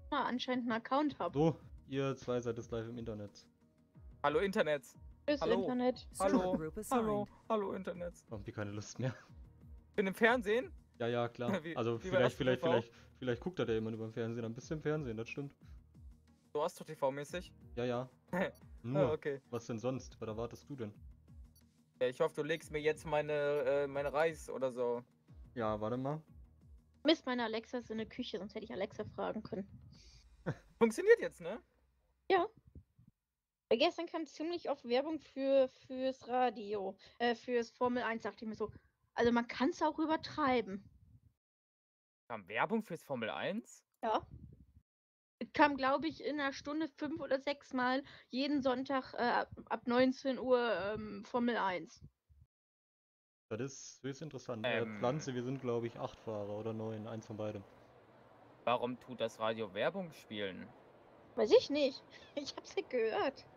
anscheinend einen Account habe. So, ihr zwei seid jetzt live im Internet. Hallo Internet. Tschüss, Hallo. Internet. Hallo. Hallo Internet. Haben die keine Lust mehr? Bin im Fernsehen? Ja, ja, klar. Wie- Also wie bei vielleicht Astro guckt er da jemand über den Fernsehen. Ein bisschen Fernsehen, das stimmt. So Astro TV-mäßig? Ja, ja. Nur. Okay. Was denn sonst? Was erwartest du denn? Ja, ich hoffe, du legst mir jetzt meine Reis oder so. Ja, warte mal. Mist, meine Alexa ist in der Küche, sonst hätte ich Alexa fragen können. Funktioniert jetzt, ne? Ja. Gestern kam ziemlich oft Werbung fürs Radio. Fürs Formel 1, dachte ich mir so. Also man kann es auch übertreiben. Kam Werbung fürs Formel 1? Ja. Kam, glaube ich, in einer Stunde 5 oder 6 Mal jeden Sonntag ab 19 Uhr Formel 1. Das ist höchst interessant. Ähm. Pflanze, wir sind glaube ich 8 Fahrer oder 9, eins von beidem. Warum tut das Radio Werbung spielen? Weiß ich nicht. Ich hab's ja gehört.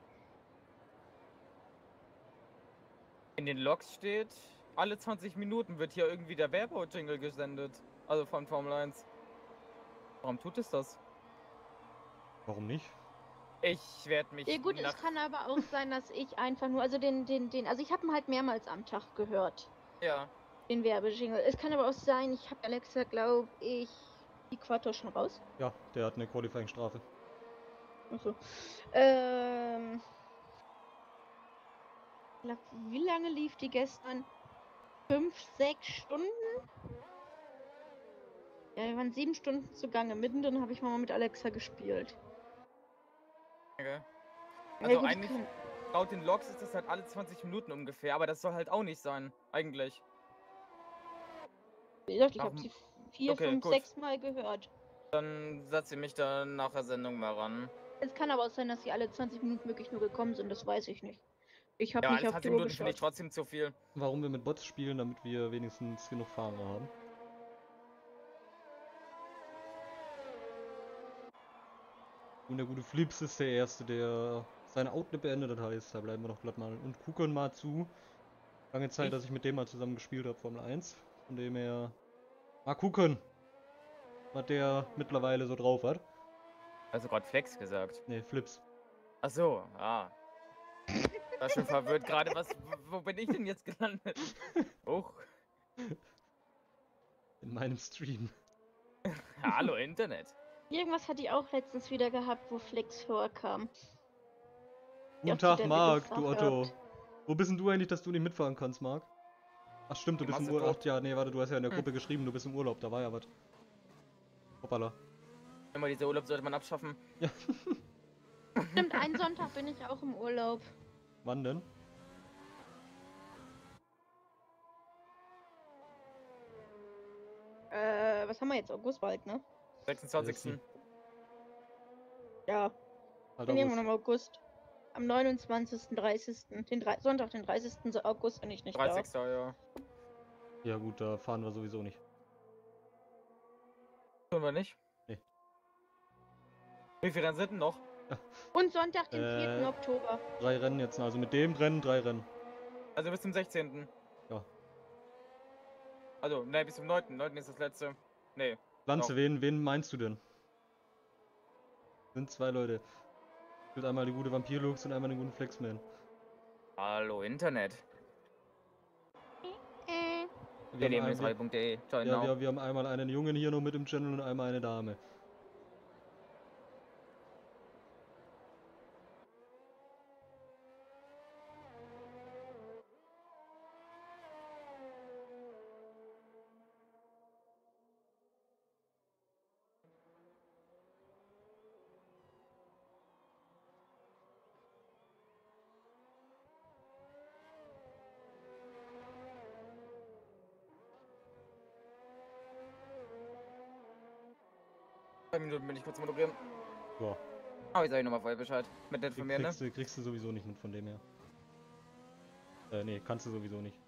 In den Logs steht, alle 20 Minuten wird hier irgendwie der Werbejingle gesendet. Also von Formel 1. Warum tut es das? Warum nicht? Ich werde mich. Ja gut, es kann aber auch sein, dass ich einfach nur, also also ich habe ihn halt mehrmals am Tag gehört. Ja. Den Werbejingle. Es kann aber auch sein, ich habe Alexa, glaube ich, die Äquator schon raus. Ja, der hat eine Qualifying-Strafe. Achso. Wie lange lief die gestern? 5, 6 Stunden? Ja, wir waren 7 Stunden zugange. Mittendrin habe ich mal mit Alexa gespielt. Okay. Ja, Also gut, eigentlich, laut den Logs ist das halt alle 20 Minuten ungefähr, aber das soll halt auch nicht sein, eigentlich. wie gesagt, ich habe Warum- sie 4, Okay, 5, gut. 6 Mal gehört. Dann setze ich mich da nach der Sendung mal ran. Es kann aber auch sein, dass sie alle 20 Minuten wirklich nur gekommen sind. Das weiß ich nicht. Ich habe Ja, nicht alle auf die 20 Uhr Minuten finde ich geschaut. trotzdem zu viel. Warum wir mit Bots spielen, damit wir wenigstens genug Fahrer haben. Und der gute Flips ist der Erste, der seine Outlet beendet. Das heißt, da bleiben wir doch glatt mal und gucken mal zu. Lange Zeit, dass ich mit dem mal zusammen gespielt habe, Formel 1. Von dem her mal gucken, was der mittlerweile so drauf hat. Also gerade Flex gesagt. Ne, Flips. Ach so, ah. War schon verwirrt gerade, wo bin ich denn jetzt gelandet? Huch. In meinem Stream. Hallo Internet. Irgendwas hatte ich auch letztens wieder gehabt, wo Flex vorkam. Guten Tag, Marc, du Otto. Wo bist denn du eigentlich, dass du nicht mitfahren kannst, Marc? Ach stimmt, du bist im Urlaub. Ach ja, nee, warte, du hast ja in der Gruppe geschrieben, du bist im Urlaub, da war ja was. Hoppala. Immer diese Urlaub sollte man abschaffen. Ja. Stimmt, einen Sonntag bin ich auch im Urlaub. Wann denn? Was haben wir jetzt? August bald, ne? 26. Ja. Halt Bin irgendwann August. im August. Am 29., 30. Sonntag, den 30. August bin ich nicht 30. da. Ja. Ja gut, da fahren wir sowieso nicht. Tun wir nicht? Nee. Wie viele dann sind denn noch? Und Sonntag, den 4. Oktober. 3 Rennen jetzt, also mit dem Rennen 3 Rennen. Also bis zum 16. Ja. Also, ne, bis zum 9. 9. ist das letzte. Nee. Lanze, wen meinst du denn? Sind 2 Leute. Es gibt einmal die gute Vampir-Lux und einmal den guten Flexman. Hallo Internet. Wir nehmen jetzt radio.de. wir haben einmal einen Jungen hier noch mit im Channel und einmal eine Dame. Minuten bin ich kurz moderieren. Ja. Aber ich sag nochmal vorher Bescheid. Mit nett von mir, ne? Kriegst du sowieso nicht mit von dem her. Nee, kannst du sowieso nicht.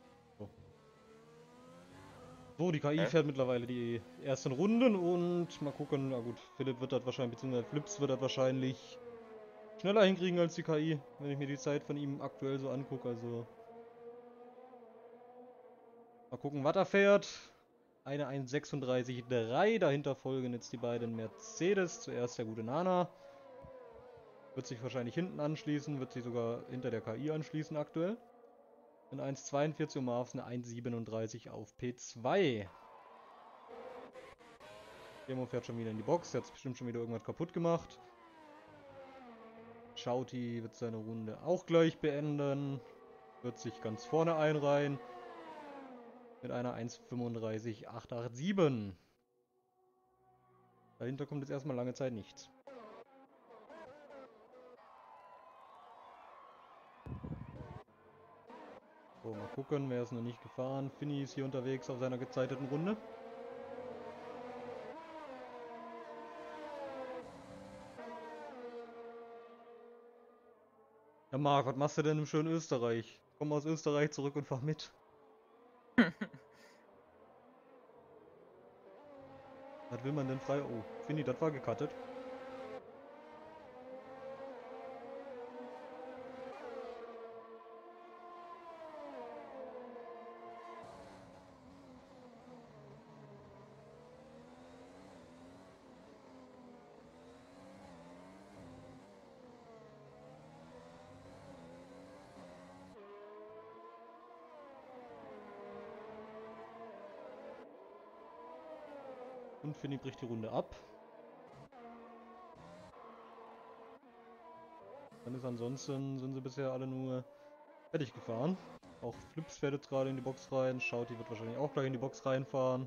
So, die KI fährt mittlerweile die ersten Runden und mal gucken, na gut, Philipp wird das wahrscheinlich, beziehungsweise Flips wird das wahrscheinlich schneller hinkriegen als die KI, wenn ich mir die Zeit von ihm aktuell so angucke, also mal gucken, was er fährt. eine 1,36,3. Dahinter folgen jetzt die beiden Mercedes. Zuerst der gute Nana. Wird sich wahrscheinlich hinten anschließen, wird sich sogar hinter der KI anschließen aktuell. Eine 1,42 und Marvs eine 1,37 auf P2. Demo fährt schon wieder in die Box, der hat bestimmt schon wieder irgendwas kaputt gemacht. Shouty wird seine Runde auch gleich beenden. Wird sich ganz vorne einreihen. Mit einer 1,35,887. Dahinter kommt jetzt erstmal lange Zeit nichts. So, mal gucken, wer ist noch nicht gefahren. Finny ist hier unterwegs auf seiner gezeiteten Runde. Ja, Marc, was machst du denn im schönen Österreich? Komm aus Österreich zurück und fahr mit. Was will man denn frei? Oh, Finny, das war gecuttet. Und Finny bricht die Runde ab. Dann ist ansonsten, sind sie bisher alle nur fertig gefahren. Auch Flips fährt jetzt gerade in die Box rein. Shouty wird wahrscheinlich auch gleich in die Box reinfahren.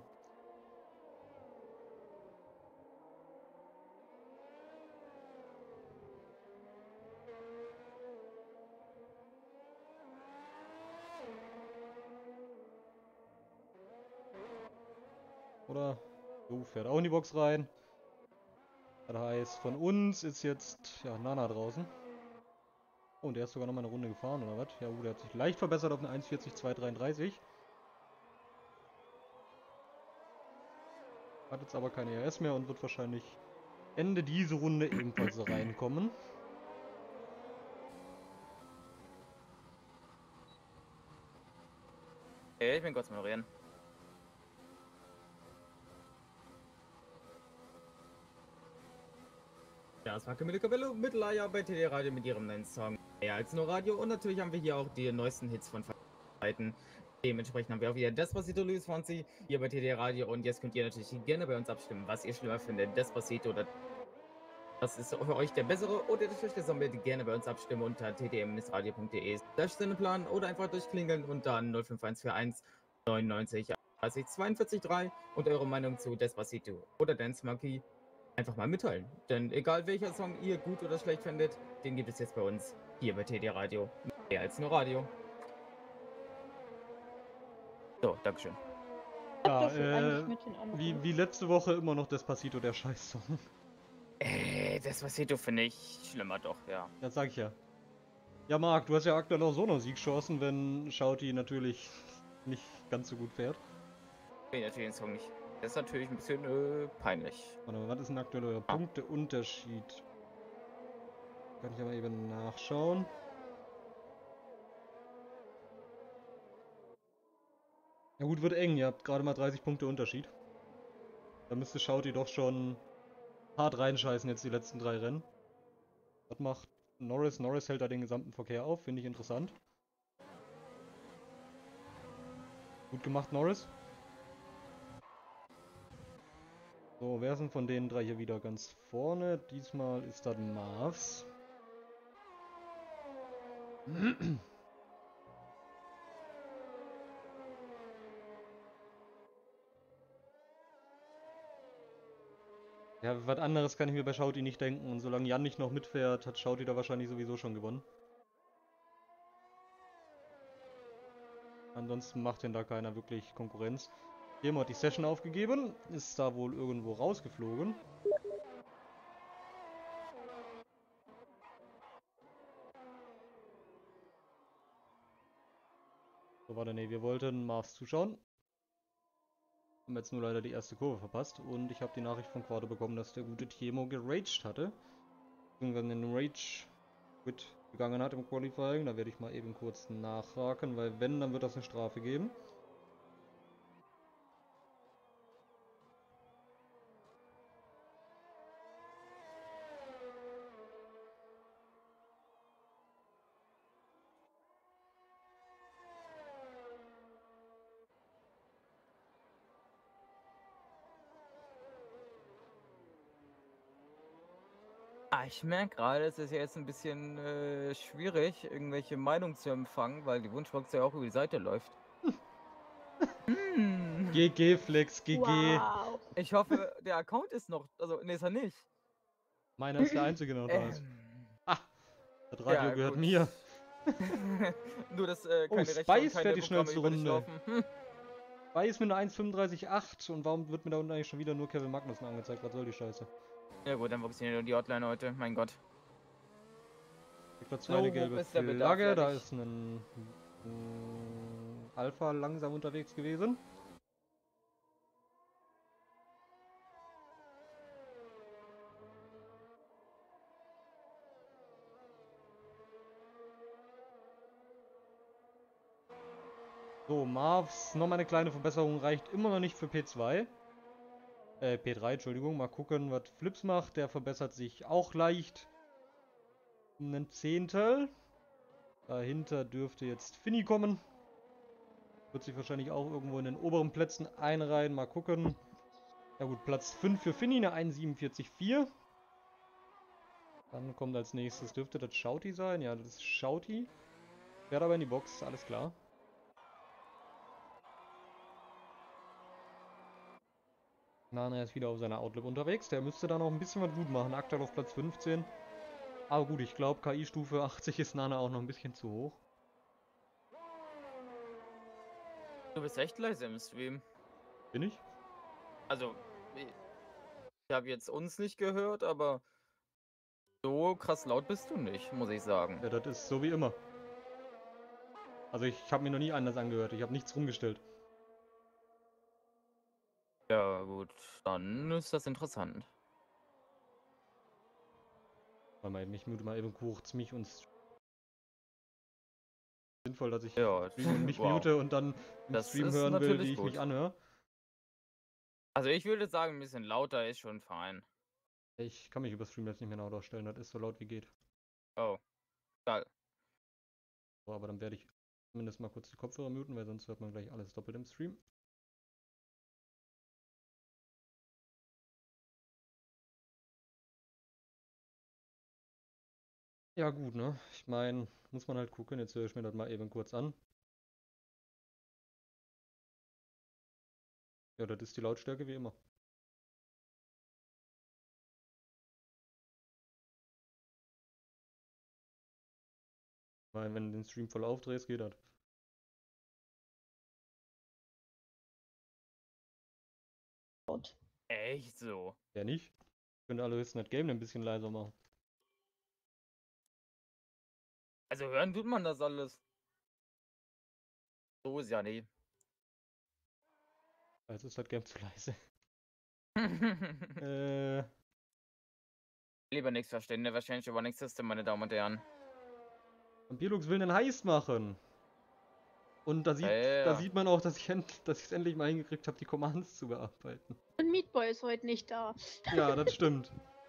Oder? Jo, fährt auch in die Box rein. Das heißt, von uns ist jetzt, ja, Nana draußen. Oh, und der ist sogar noch mal eine Runde gefahren, oder was? Ja, der hat sich leicht verbessert auf eine 1,40,233. Hat jetzt aber keine ERS mehr und wird wahrscheinlich Ende diese Runde ebenfalls reinkommen. Okay, ich bin kurz moderieren. Ja, es war Camille Cabello mit Laia bei TD Radio mit ihrem neuen Song Mehr als nur Radio. Und natürlich haben wir hier auch die neuesten Hits von Seiten. Dementsprechend haben wir auch wieder Despacito Luis Fonsi hier bei TD Radio. Und jetzt könnt ihr natürlich gerne bei uns abstimmen, was ihr schlimmer findet. Despacito oder das ist für euch der bessere oder der schlechte Song. Bitte gerne bei uns abstimmen unter ttm-radio.de/Sendeplan oder einfach durchklingeln unter 05141 99 30 42 3 und eure Meinung zu Despacito oder Dance Monkey einfach mal mitteilen. Denn egal welcher Song ihr gut oder schlecht findet, den gibt es jetzt bei uns hier bei TD Radio. Mehr als nur Radio. So, Dankeschön. Hat Ja, das eigentlich mit den Anrufen? wie letzte Woche immer noch Despacito, der Scheißsong. Despacito finde ich schlimmer doch, ja. Das sag ich ja. Ja, Marc, du hast ja aktuell auch so noch Siegchancen, wenn Shouty natürlich nicht ganz so gut fährt. Ich natürlich den Song nicht. Das ist natürlich ein bisschen peinlich. Warte mal, was ist denn aktuell euer Punkteunterschied? Kann ich aber eben nachschauen. Ja gut, wird eng, ihr habt gerade mal 30 Punkte Unterschied. Da müsste Shouty doch schon hart reinscheißen jetzt die letzten 3 Rennen. Was macht Norris? Norris hält da den gesamten Verkehr auf, finde ich interessant. Gut gemacht, Norris. So, wer ist denn von den 3 hier wieder ganz vorne? Diesmal ist das Marvs. Ja, was anderes kann ich mir bei Shouty nicht denken. Und solange Jan nicht noch mitfährt, hat Shouty da wahrscheinlich sowieso schon gewonnen. Ansonsten macht denn da keiner wirklich Konkurrenz. Hier hat die Session aufgegeben. Ist da wohl irgendwo rausgeflogen. So, warte, nee, wir wollten Mars zuschauen. Haben jetzt nur leider die erste Kurve verpasst. Und ich habe die Nachricht von Quado bekommen, dass der gute Tiemo geraged hatte. Beziehungsweise einen Rage-Quit gegangen hat im Qualifying. Da werde ich mal eben kurz nachhaken, weil wenn, dann wird das eine Strafe geben. Ja, ich merke gerade, es ist ja jetzt ein bisschen schwierig, irgendwelche Meinungen zu empfangen, weil die Wunschbox ja auch über die Seite läuft. Hm. GG, Flex, GG. Wow. Ich hoffe, der Account ist noch. Also, nee, ist er nicht. Meiner ist der einzige, der noch da ist. Ah, das Radio ja, gehört gut. mir. Nur, dass Oh, keine Rechte und Spice keine fährt die Programme schnellste über dich Runde. laufen. Hm. Spice mit einer 1,35,8. Und warum wird mir da unten eigentlich schon wieder nur Kevin Magnussen angezeigt? Was soll die Scheiße? Ja gut, dann fokussieren wir die Hotline heute. Mein Gott. Ich glaube, So zweite hoch gelbe ist der Bedarf Flagge. ja Da nicht. ist ein Alpha langsam unterwegs gewesen. So, Marvs, nochmal eine kleine Verbesserung, reicht immer noch nicht für P2. P3, Entschuldigung. Mal gucken, was Flips macht. Der verbessert sich auch leicht. Um ein Zehntel. Dahinter dürfte jetzt Finny kommen. Wird sich wahrscheinlich auch irgendwo in den oberen Plätzen einreihen. Mal gucken. Ja gut, Platz 5 für Finny, eine 1,47,4. Dann kommt als nächstes, dürfte das Shouty sein? Ja, das ist Shouty. Fährt aber in die Box, alles klar. Nana ist wieder auf seiner Outlap unterwegs. Der müsste da noch ein bisschen was gut machen. Aktuell auf Platz 15. Aber gut, ich glaube, KI-Stufe 80 ist Nana auch noch ein bisschen zu hoch. Du bist echt leise im Stream. Bin ich? Also, ich habe jetzt uns nicht gehört, aber so krass laut bist du nicht, muss ich sagen. Ja, das ist so wie immer. Also ich habe mir noch nie anders angehört. Ich habe nichts rumgestellt. Ja, gut, dann ist das interessant. Warte mal eben, ich mute mal eben kurz mich und sinnvoll, dass ich Ja, mich wow. mute und dann im Das Stream ist hören will, natürlich wie ich mich gut. anhöre. Also ich würde sagen, ein bisschen lauter ist schon fein. Ich kann mich über Streamlabs nicht mehr lauter stellen, das ist so laut wie geht. Oh, geil. So, aber dann werde ich zumindest mal kurz die Kopfhörer muten, weil sonst hört man gleich alles doppelt im Stream. Ja gut, ne? Ich meine, muss man halt gucken. Jetzt höre ich mir das mal eben kurz an. Ja, das ist die Lautstärke wie immer. Weil wenn du den Stream voll aufdrehst, geht das. Echt so. Ja nicht? Können alle höchstens das Game ein bisschen leiser machen. Also hören tut man das alles. So ist ja nie. Also ist das Game zu leise. Lieber nichts verstehen, never change over next system, meine Damen und Herren. Vampirlux will einen Heist machen. Und da Ja. sieht man auch, dass ich es endlich mal hingekriegt habe, die Commands zu bearbeiten. Und Meatboy ist heute nicht da. Ja, das stimmt.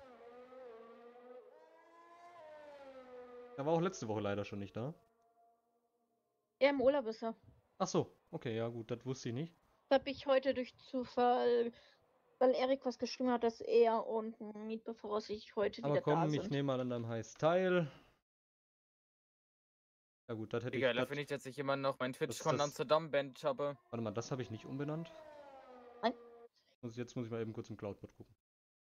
Er war auch letzte Woche leider schon nicht da. Er im Urlaub ist er. Ach so, okay, ja gut, das wusste ich nicht. Das habe ich heute durch Zufall, weil Erik was geschrieben hat, dass er und Meatboy voraussichtlich heute Aber wieder da komm, ich sind. nehme mal an deinem Heist teil. Ja gut, das hätte Egal, ich. da finde ich, dass ich immer noch mein das- Twitch-Con Amsterdam-Bench habe. Warte mal, das habe ich nicht umbenannt. Nein. Jetzt muss ich mal eben kurz im Cloudbot gucken.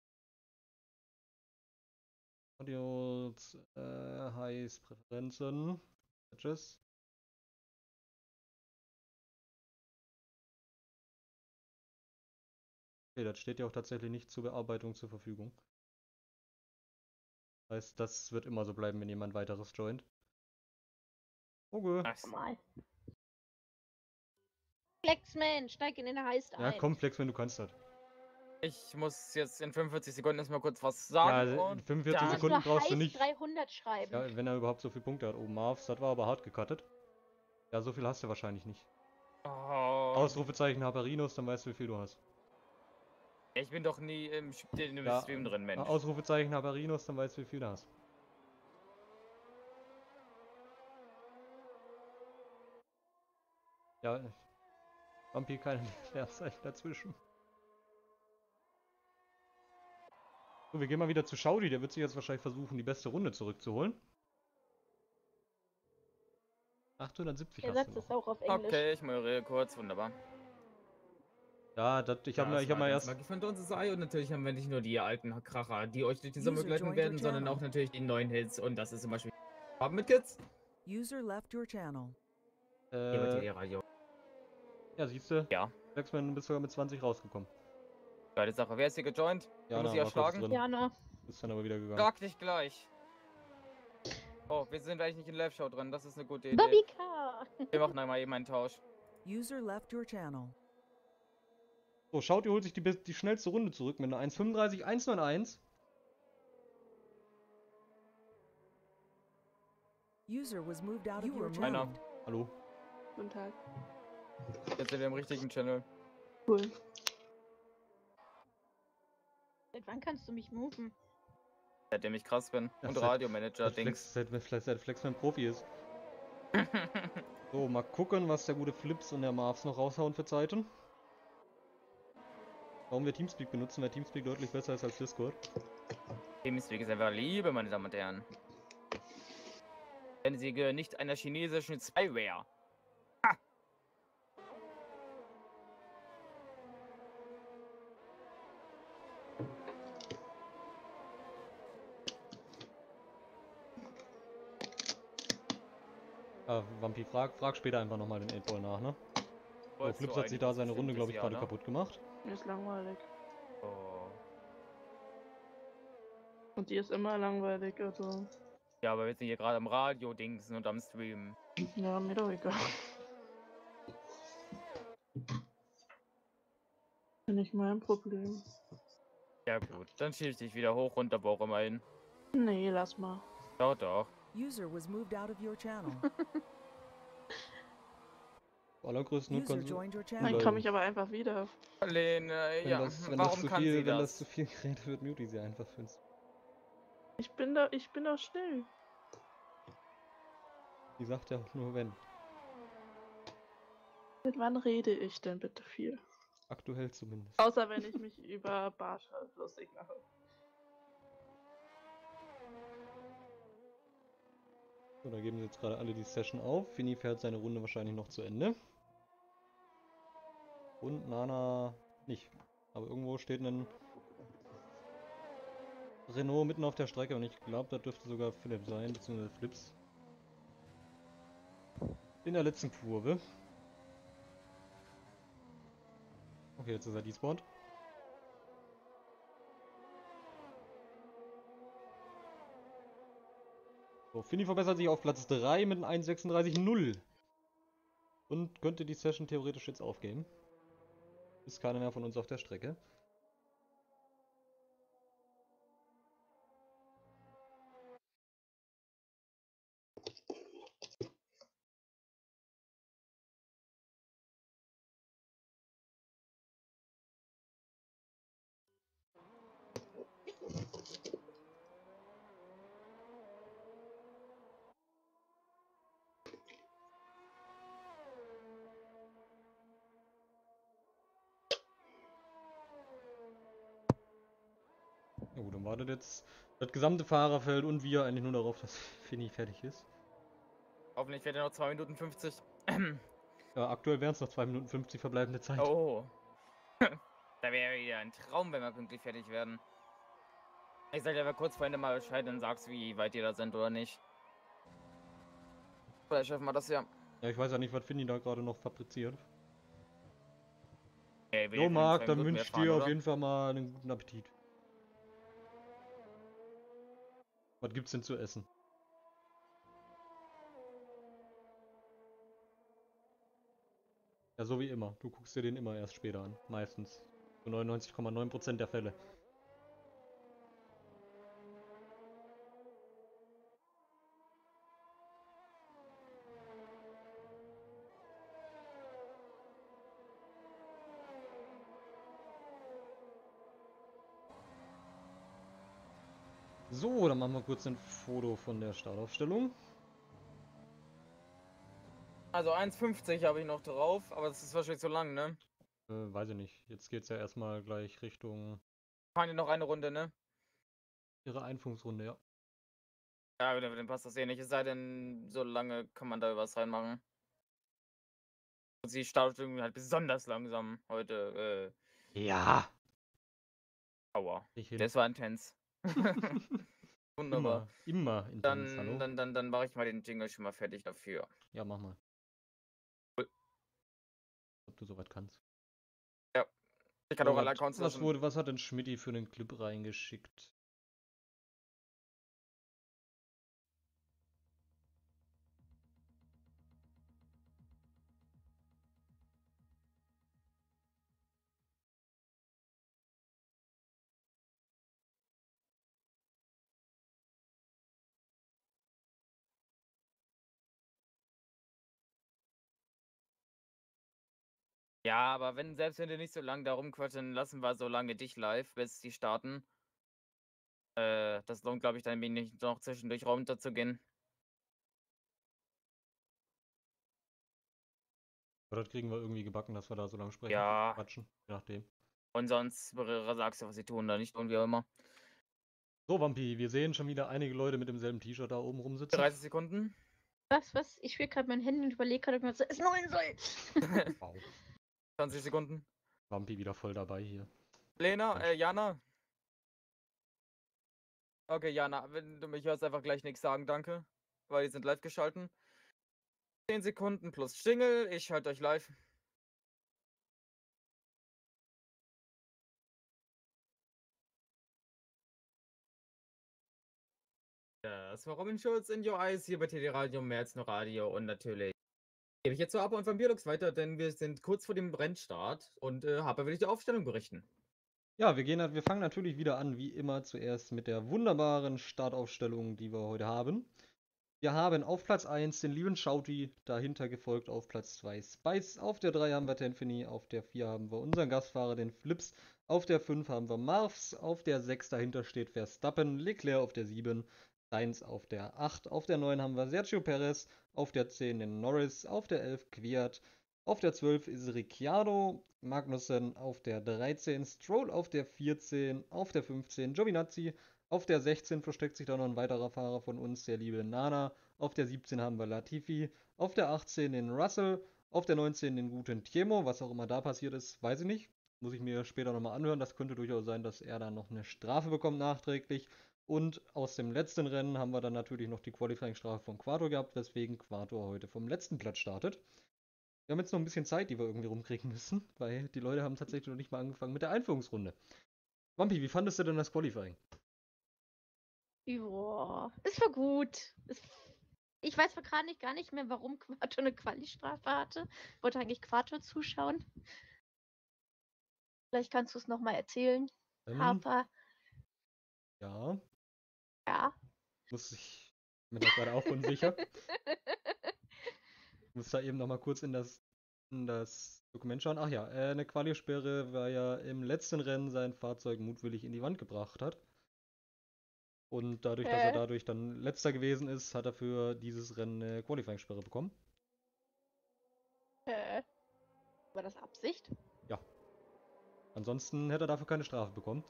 Audios, Heist, Präferenzen, Patches. Okay, das steht ja auch tatsächlich nicht zur Bearbeitung zur Verfügung. Das heißt, das wird immer so bleiben, wenn jemand weiteres joint. Okay. Ach, Normal. Flexman, steig in den Heist Ja, ein. komm, Flex, wenn du kannst das. ich muss jetzt in 45 Sekunden erstmal kurz was sagen. Ja, und 45 Du dann- musst Sekunden nur brauchst du Heist nicht. 300 schreiben. Ja, wenn er überhaupt so viele Punkte hat. Oh, Marvs, das war aber hart gecuttet. Ja, so viel hast du wahrscheinlich nicht. Oh, Ausrufezeichen Haperinos, dann weißt du, wie viel du hast. ich bin doch nie im Ja, Stream drin, Mensch. Ausrufezeichen Haperinos, dann weißt du, wie viel du hast. Ja, Vampir keine Leerzeichen dazwischen. So, wir gehen mal wieder zu Shaudi. Der wird sich jetzt wahrscheinlich versuchen, die beste Runde zurückzuholen. 870 Der hast Satz du ist noch. auch auf Englisch. Okay, ich moderiere kurz, wunderbar. Ja, ich hab mal erst... Magic von Donsai und natürlich haben wir nicht nur die alten Kracher, die euch durch die Sommer User begleiten joined werden, your sondern channel. auch natürlich die neuen Hits und das ist zum Beispiel Haben mit Kids User left your channel. hier bei TD Radio. Ja, siehst du? Ja. Flexman, bist sogar mit 20 rausgekommen. Geile Sache. Wer ist hier gejoint? Ja, muss ich war kurz erschlagen? drin. Jana. Ist dann aber wieder gegangen. Schlag dich gleich. Oh, wir sind eigentlich nicht in Live-Show drin. Das ist eine gute Idee. Bobbycar. Wir machen einmal eben einen Tausch. User left your channel. So, Shaudi holt sich die schnellste Runde zurück mit einer 1,35, 1,91. User was moved out You of your were moved. channel. Hallo. Guten Tag. Jetzt sind wir im richtigen Channel. Cool. Seit wann kannst du mich moven? Seitdem ich krass bin. Ja, Und seit- Radiomanager-Dings. Seit Flexman Profi ist. So, mal gucken, was der gute Flips und der Marvs noch raushauen für Zeiten. Warum wir Teamspeak benutzen, weil Teamspeak deutlich besser ist als Discord. Teamspeak ist einfach Liebe, meine Damen und Herren. Denn sie gehören nicht einer chinesischen Spyware. Wampi, frag später einfach nochmal den 8-Ball nach, ne? So, Wolltest Flips du hat sich da einiges seine Runde, glaube ich, Bestimmtes, gerade ja, ne? kaputt gemacht. Mir ist langweilig. Oh. Und die ist immer langweilig, also. Ja, aber wir sind hier gerade am Radio-Dingsen und am Streamen. Ja, mir doch egal. Nicht mein Problem. Ja gut, dann schieb ich dich wieder hoch, runter, wo auch immer hin. Nee, lass mal. Doch, doch. User was moved out of your channel. Allergrößten User Notkonsum. joined your Dann channel. komme ich aber einfach wieder. Lene, ja, Wenn warum kann sie wenn das? das zu viel geredet wird, mute ich sie einfach find's. Ich bin doch still. Die sagt ja auch nur wenn. Mit wann rede ich denn bitte viel? Aktuell zumindest. Außer wenn ich mich über Barscha lustig mache. So, da geben sie jetzt gerade alle die Session auf. Fini fährt seine Runde wahrscheinlich noch zu Ende. Und Nana nicht. Aber irgendwo steht ein Renault mitten auf der Strecke und ich glaube, das dürfte sogar Philipp sein, beziehungsweise Flips. In der letzten Kurve. Okay, jetzt ist er despawned. So, Fini verbessert sich auf Platz 3 mit einem 1,36,0. Und könnte die Session theoretisch jetzt aufgeben. Ist keiner mehr von uns auf der Strecke. Ja gut, dann wartet jetzt das gesamte Fahrerfeld und wir eigentlich nur darauf, dass Fini fertig ist. Hoffentlich wird er noch 2 Minuten 50. Ja, aktuell wären es noch 2 Minuten 50 verbleibende Zeit. Oh. Da wäre wieder ein Traum, wenn wir pünktlich fertig werden. Ich sag dir aber kurz vorhin mal Bescheid, dann sagst wie weit ihr da sind oder nicht. Vielleicht schaffen wir das ja. Ja, ich weiß ja nicht, was Fini da gerade noch fabriziert. Ja, Jo, Marc, dann wünsche ich dir auf jeden Fall mal einen guten Appetit. Was gibt's denn zu essen? Ja, so wie immer. Du guckst dir den immer erst später an. Meistens. Zu 99,9% der Fälle. So, dann machen wir kurz ein Foto von der Startaufstellung. Also 1,50 habe ich noch drauf, aber das ist wahrscheinlich zu lang, ne? Weiß ich nicht. Jetzt geht's ja erstmal gleich Richtung... Fahren wir noch eine Runde, ne? ihre Einführungsrunde, ja. Ja, aber dann passt das eh nicht. Es sei denn, so lange kann man da was reinmachen. Und sie startet irgendwie halt besonders langsam heute. Ja. Aua. Ich hin. Das war intens. Wunderbar. Immer intens, hallo? Dann mache ich mal den Jingle schon mal fertig dafür. Ja, mach mal. Cool. Ob du soweit kannst. Ich kann auch alle Accounts lassen. Was hat denn Schmidti für einen Clip reingeschickt? Ja, aber selbst wenn du nicht so lange da rumquatschen, lassen wir so lange dich live, bis die starten. Das lohnt, glaube ich, dann nicht noch zwischendurch runterzugehen. Oder das kriegen wir irgendwie gebacken, dass wir da so lange sprechen. Ja. Quatschen, je nachdem. Und sonst sagst du, was sie tun oder nicht und wie auch immer. So, Wampi, wir sehen schon wieder einige Leute mit demselben T-Shirt da oben rumsitzen. 30 Sekunden. Was? Ich spiele gerade mein Handy und überlege gerade, ob ich es neuen soll. Wow. 20 Sekunden. Wampi wieder voll dabei hier. Lena, Jana. Okay, Jana, wenn du mich hörst, einfach gleich nichts sagen, danke. Weil die sind live geschalten. 10 Sekunden plus Jingle, ich halte euch live. Das war Robin Schulz in Your Eyes hier bei TD Radio, März noch Radio und natürlich gebe ich jetzt so ab und von Biolux weiter, denn wir sind kurz vor dem Rennstart und Harper will ich die Aufstellung berichten. Ja, wir fangen natürlich wieder an, wie immer, zuerst mit der wunderbaren Startaufstellung, die wir heute haben. Wir haben auf Platz 1 den lieben Shouty, dahinter gefolgt auf Platz 2 Spice, auf der 3 haben wir Tenfini, auf der 4 haben wir unseren Gastfahrer, den Flips, auf der 5 haben wir Marvs, auf der 6 dahinter steht Verstappen, Leclerc auf der 7, Sainz auf der 8, auf der 9 haben wir Sergio Perez, auf der 10 den Norris, auf der 11 Kvyat, auf der 12 ist Ricciardo, Magnussen auf der 13, Stroll auf der 14, auf der 15 Giovinazzi, auf der 16 versteckt sich da noch ein weiterer Fahrer von uns, der liebe Nana. Auf der 17 haben wir Latifi. Auf der 18 den Russell. Auf der 19 den guten Tiemo. Was auch immer da passiert ist, weiß ich nicht. Muss ich mir später nochmal anhören. Das könnte durchaus sein, dass er dann noch eine Strafe bekommt nachträglich. Und aus dem letzten Rennen haben wir dann natürlich noch die Qualifying-Strafe von Quato gehabt, weswegen Quato heute vom letzten Platz startet. Wir haben jetzt noch ein bisschen Zeit, die wir irgendwie rumkriegen müssen, weil die Leute haben tatsächlich noch nicht mal angefangen mit der Einführungsrunde. Wampi, wie fandest du denn das Qualifying? Joa, es war gut. Ich weiß gerade gar nicht mehr, warum Quato eine Quali-Strafe hatte. Ich wollte eigentlich Quato zuschauen. Vielleicht kannst du es nochmal erzählen, Harper. Ja. Ja. Bin da gerade auch unsicher. Ich muss da eben nochmal kurz in das Dokument schauen. Ach ja, eine Quali-Sperre, weil er im letzten Rennen sein Fahrzeug mutwillig in die Wand gebracht hat. Und dadurch, dass er dadurch dann letzter gewesen ist, hat er für dieses Rennen eine Qualifying-Sperre bekommen. War das Absicht? Ja. Ansonsten hätte er dafür keine Strafe bekommen.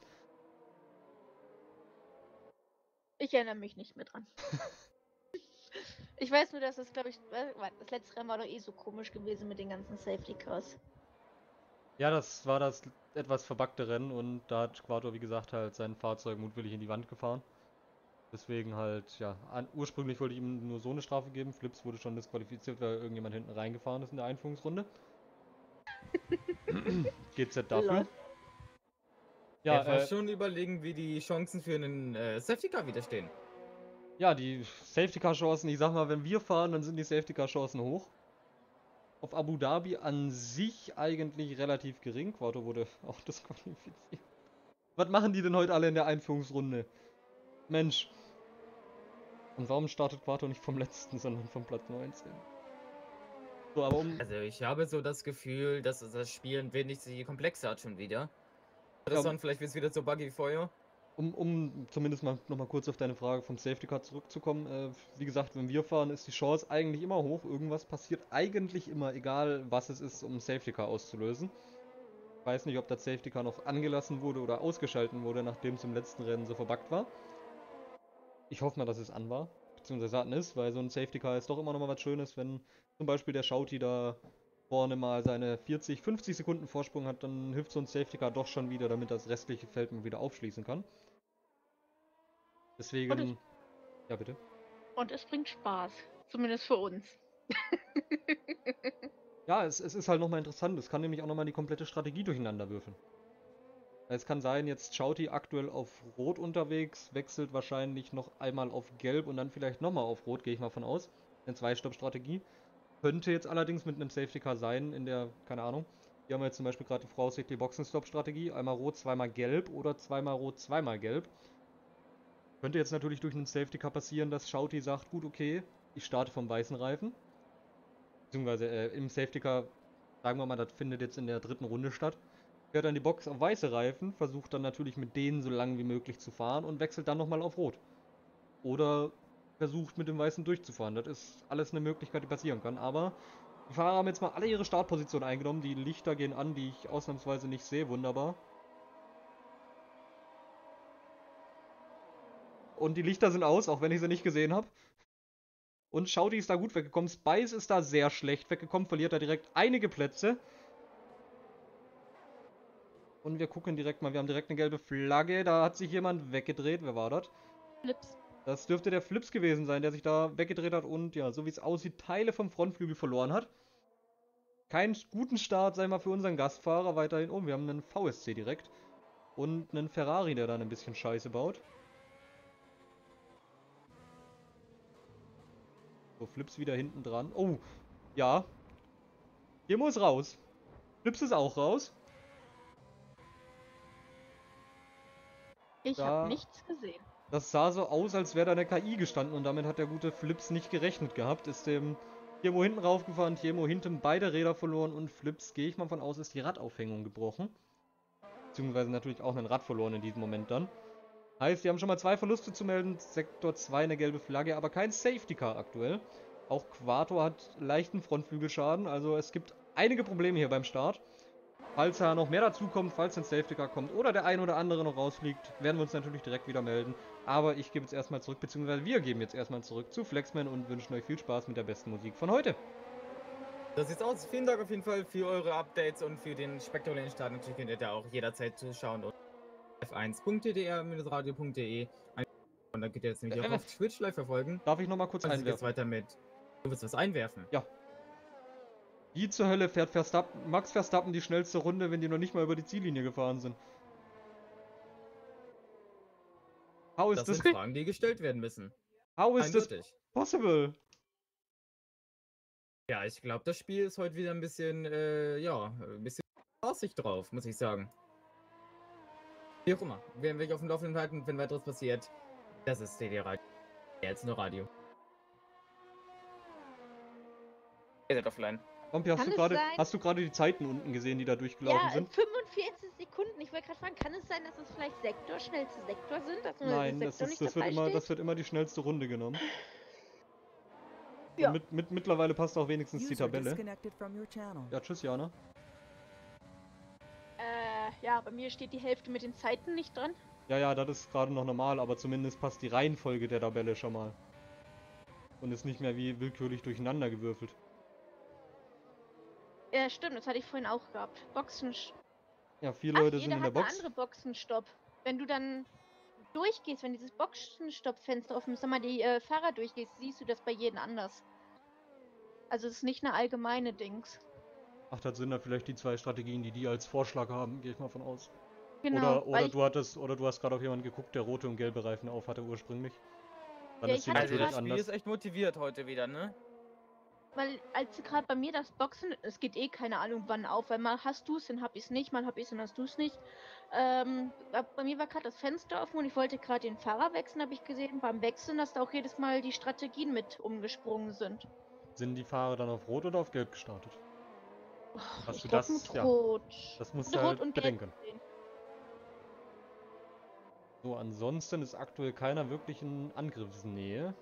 Ich erinnere mich nicht mehr dran. Ich weiß nur, dass es, glaube ich, das letzte Rennen war doch eh so komisch gewesen mit den ganzen Safety Cars. Ja, das war das etwas verbuggte Rennen und da hat Quato, wie gesagt, halt sein Fahrzeug mutwillig in die Wand gefahren. Deswegen halt, ja, ursprünglich wollte ich ihm nur so eine Strafe geben. Flips wurde schon disqualifiziert, weil irgendjemand hinten reingefahren ist in der Einführungsrunde. GZ dafür. Ja, ich schon überlegen, wie die Chancen für einen Safety Car wieder stehen. Ja, die Safety Car Chancen, ich sag mal, wenn wir fahren, dann sind die Safety Car Chancen hoch. Auf Abu Dhabi an sich eigentlich relativ gering. Quato wurde auch disqualifiziert. Was machen die denn heute alle in der Einführungsrunde? Mensch. Und warum startet Quato nicht vom letzten, sondern vom Platz 19? So, aber Also ich habe so das Gefühl, dass das Spiel ein wenig sich komplexer hat schon wieder. Das dann vielleicht wird es wieder so buggy wie vorher. Um zumindest mal nochmal kurz auf deine Frage vom Safety Car zurückzukommen. Wie gesagt, wenn wir fahren, ist die Chance eigentlich immer hoch. Irgendwas passiert eigentlich immer, egal was es ist, um ein Safety Car auszulösen. Ich weiß nicht, ob das Safety Car noch angelassen wurde oder ausgeschalten wurde, nachdem es im letzten Rennen so verbuggt war. Ich hoffe mal, dass es an war, beziehungsweise an ist, weil so ein Safety Car ist doch immer noch mal was Schönes, wenn zum Beispiel der Shouty da vorne mal seine 40, 50 Sekunden Vorsprung hat, dann hilft so ein Safety Car doch schon wieder, damit das restliche Feld mal wieder aufschließen kann. Deswegen, ja bitte. Und es bringt Spaß. Zumindest für uns. Ja, es ist halt nochmal interessant. Es kann nämlich auch nochmal die komplette Strategie durcheinander würfeln. Es kann sein, jetzt Shouty aktuell auf Rot unterwegs, wechselt wahrscheinlich noch einmal auf Gelb und dann vielleicht nochmal auf Rot, gehe ich mal von aus. Eine Zwei-Stopp-Strategie. Könnte jetzt allerdings mit einem Safety Car sein, in der, keine Ahnung. Hier haben wir jetzt zum Beispiel gerade die voraussichtliche Boxenstopp-Strategie. Einmal Rot, zweimal Gelb oder zweimal Rot, zweimal Gelb. Könnte jetzt natürlich durch einen Safety Car passieren, dass Shouty sagt, gut, okay, ich starte vom weißen Reifen. Beziehungsweise im Safety Car, sagen wir mal, das findet jetzt in der 3. Runde statt. Fährt dann die Box auf weiße Reifen, versucht dann natürlich mit denen so lang wie möglich zu fahren und wechselt dann nochmal auf Rot. Oder versucht mit dem Weißen durchzufahren. Das ist alles eine Möglichkeit, die passieren kann. Aber die Fahrer haben jetzt mal alle ihre Startposition eingenommen. Die Lichter gehen an, die ich ausnahmsweise nicht sehe. Wunderbar. Und die Lichter sind aus, auch wenn ich sie nicht gesehen habe. Und Shouty ist da gut weggekommen. Spice ist da sehr schlecht weggekommen, verliert da direkt einige Plätze. Und wir gucken direkt mal, wir haben direkt eine gelbe Flagge. Da hat sich jemand weggedreht. Wer war das? Flips. Das dürfte der Flips gewesen sein, der sich da weggedreht hat und ja, so wie es aussieht, Teile vom Frontflügel verloren hat. Keinen guten Start, sei mal, für unseren Gastfahrer weiterhin. Oh, wir haben einen VSC direkt. Und einen Ferrari, der dann ein bisschen Scheiße baut. So, Flips wieder hinten dran. Oh, ja. Hier muss raus. Flips ist auch raus. Ich Da- habe nichts gesehen. Das sah so aus, als wäre da eine KI gestanden und damit hat der gute Flips nicht gerechnet gehabt. Ist dem Timo hinten raufgefahren, Timo hinten beide Räder verloren und Flips, gehe ich mal von aus, ist die Radaufhängung gebrochen. Beziehungsweise natürlich auch ein Rad verloren in diesem Moment dann. Heißt, die haben schon mal 2 Verluste zu melden. Sektor 2 eine gelbe Flagge, aber kein Safety Car aktuell. Auch Quator hat leichten Frontflügelschaden, also es gibt einige Probleme hier beim Start. Falls da noch mehr dazu kommt, falls ein Safety Car kommt oder der ein oder andere noch rausfliegt, werden wir uns natürlich direkt wieder melden. Aber ich gebe jetzt erstmal zurück, beziehungsweise wir geben jetzt erstmal zurück zu Flexman und wünschen euch viel Spaß mit der besten Musik von heute. Das sieht's aus. Vielen Dank auf jeden Fall für eure Updates und für den spektakulären Start. Natürlich könnt ihr da auch jederzeit zuschauen und f1.ddr-radio.de und dann könnt ihr jetzt nämlich auch auf Twitch live verfolgen. Darf ich nochmal kurz Also geht's einwerfen? weiter mit. Du willst was einwerfen? Ja. Wie zur Hölle fährt Max Verstappen die schnellste Runde, wenn die noch nicht mal über die Ziellinie gefahren sind? How is Das this, sind Fragen, die gestellt werden müssen. how is this Eindeutig. possible? Ja, ich glaube, das Spiel ist heute wieder ein bisschen, ein bisschen Aussicht drauf, muss ich sagen. Wie auch immer. Werden wir auf dem Laufenden halten, wenn weiteres passiert. Das ist DD Radio. Jetzt nur Radio. Ihr seid offline. Pompi, Kann es sein? hast du gerade die Zeiten unten gesehen, die da durchgelaufen Ja, sind? 45 Sekunden. Ich wollte gerade fragen, kann es sein, dass es vielleicht schnellste Sektor sind? Dass nur Nein, Sektor nicht das dabei steht? wird immer die schnellste Runde genommen. Ja. Und mittlerweile passt auch wenigstens die User Tabelle. disconnected from your channel. Ja, tschüss, Jana. Ja, bei mir steht die Hälfte mit den Zeiten nicht dran. Ja, das ist gerade noch normal, aber zumindest passt die Reihenfolge der Tabelle schon mal. Und ist nicht mehr wie willkürlich durcheinander gewürfelt. Ja, stimmt, das hatte ich vorhin auch gehabt. Ja, 4 Leute sind jeder in der hat eine Box. andere Boxenstopp. Wenn du dann durchgehst, wenn dieses Boxenstoppfenster offen ist, sag mal, die Fahrer durchgehst, siehst du das bei jedem anders. Also es ist nicht eine allgemeine Dings. Ach, das sind da vielleicht die 2 Strategien, die als Vorschlag haben, gehe ich mal von aus. Genau. Oder du hast gerade auf jemanden geguckt, der rote und gelbe Reifen auf hatte ursprünglich. Dann Ja, ist ich sie hatte Also natürlich das Spiel anders. ist echt motiviert heute wieder, ne? Weil als gerade bei mir das Boxen, es geht eh keine Ahnung wann auf, weil mal hast du es, dann hab ich es nicht, mal hab ich es, dann hast du es nicht. Bei mir war gerade das Fenster offen und ich wollte gerade den Fahrer wechseln, habe ich gesehen beim Wechseln, dass da auch jedes Mal die Strategien mit umgesprungen sind. Sind die Fahrer dann auf rot oder auf gelb gestartet? Hast Ich du glaub, das? mit Ja, Rot. das musst Mit du Rot halt und bedenken. Gelb. So, ansonsten ist aktuell keiner wirklich in Angriffsnähe.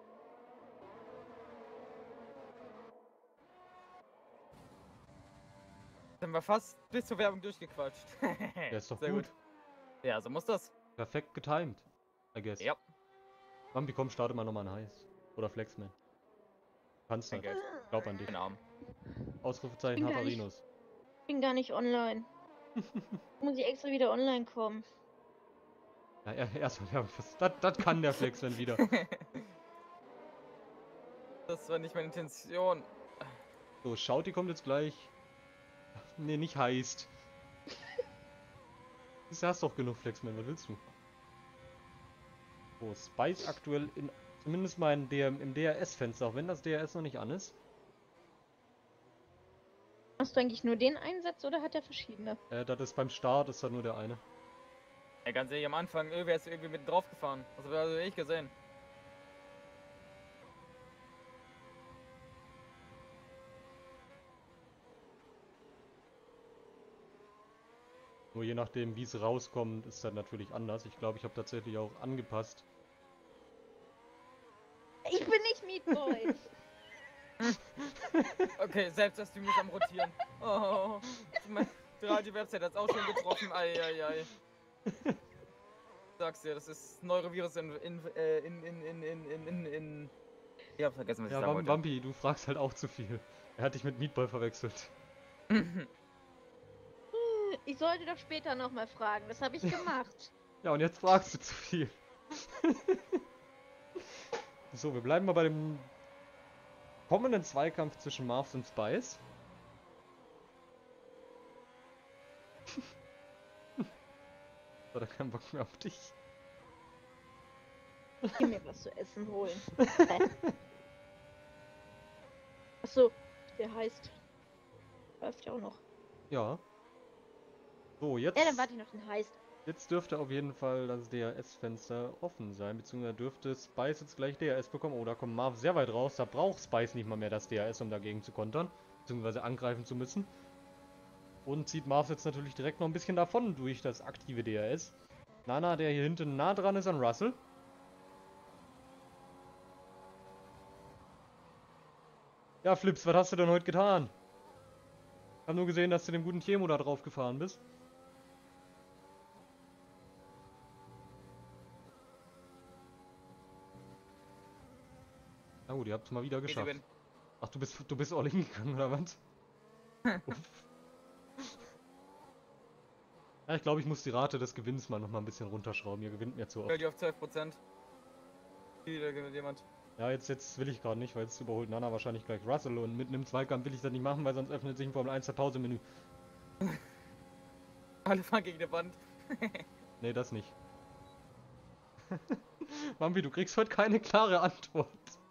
Sind wir fast bis zur Werbung durchgequatscht. Der ist doch Sehr gut. Ja, so muss das. Perfekt getimed, I guess. Ja. Bambi, komm, starte mal nochmal ein Heiß. Oder Flexman. Kannst Mein halt. Geld. Glaub an dich. Mein Arm. Ausrufezeichen Bin gar nicht- Havarinus. Bin gar nicht online. Muss ich extra wieder online kommen. Ja, erstmal, ja, das kann der Flexman wieder. Das war nicht meine Intention. So, Shouty kommt jetzt gleich. Nee, nicht heißt. Du hast doch genug Flexman, was willst du? So, Spice aktuell in, zumindest mal im DRS-Fenster, auch wenn das DRS noch nicht an ist. Hast du eigentlich nur den Einsatz oder hat er verschiedene? Das ist beim Start, ist da nur der eine. Ja, ganz ehrlich, am Anfang, wer ist irgendwie mit drauf gefahren? Das habe also ich gesehen. Nur je nachdem, wie es rauskommt, ist das natürlich anders. Ich glaube, ich habe tatsächlich auch angepasst. Ich bin nicht Meatboy. Okay, selbst das Ding ist am Rotieren. Oh, die Radio-Website hat es auch schon getroffen. Eieiei. Sag's dir, das ist Neurovirus Ich hab vergessen, was ich Ja, sagen wollte. Wampi, du fragst halt auch zu viel. Er hat dich mit Meatball verwechselt. Ich sollte doch später nochmal fragen. Das habe ich gemacht. Ja, und jetzt fragst du zu viel. So, wir bleiben mal bei dem kommenden Zweikampf zwischen Marvs und Spice. Hat er keinen Bock mehr auf dich? Geh mir was zu essen holen. Achso, der heißt. Läuft ja auch noch. Ja. So, jetzt, Ja, dann warte ich noch den heißt. jetzt dürfte auf jeden Fall das DRS-Fenster offen sein, beziehungsweise dürfte Spice jetzt gleich DRS bekommen. Oh, da kommt Marv sehr weit raus. Da braucht Spice nicht mal mehr das DRS, um dagegen zu kontern, beziehungsweise angreifen zu müssen. Und zieht Marv jetzt natürlich direkt noch ein bisschen davon durch das aktive DRS. Nana, der hier hinten nah dran ist an Russell. Ja, Flips, was hast du denn heute getan? Ich hab nur gesehen, dass du dem guten Timo da drauf gefahren bist. Na gut, ihr habt's mal wieder geschafft. Ach, du bist all in gegangen, oder was? Uff. Ja, ich glaube, ich muss die Rate des Gewinns mal noch mal ein bisschen runterschrauben. Ihr gewinnt mir zu oft. Fällt die auf 12%. Wieder gewinnt jemand. Ja, jetzt will ich gerade nicht, weil jetzt überholt Nana wahrscheinlich gleich Russell und mitten im Zweikampf will ich das nicht machen, weil sonst öffnet sich ein Formel 1 der Pause-Menü. Alle fahren gegen die Wand. Nee, das nicht. Bambi, du kriegst heute keine klare Antwort.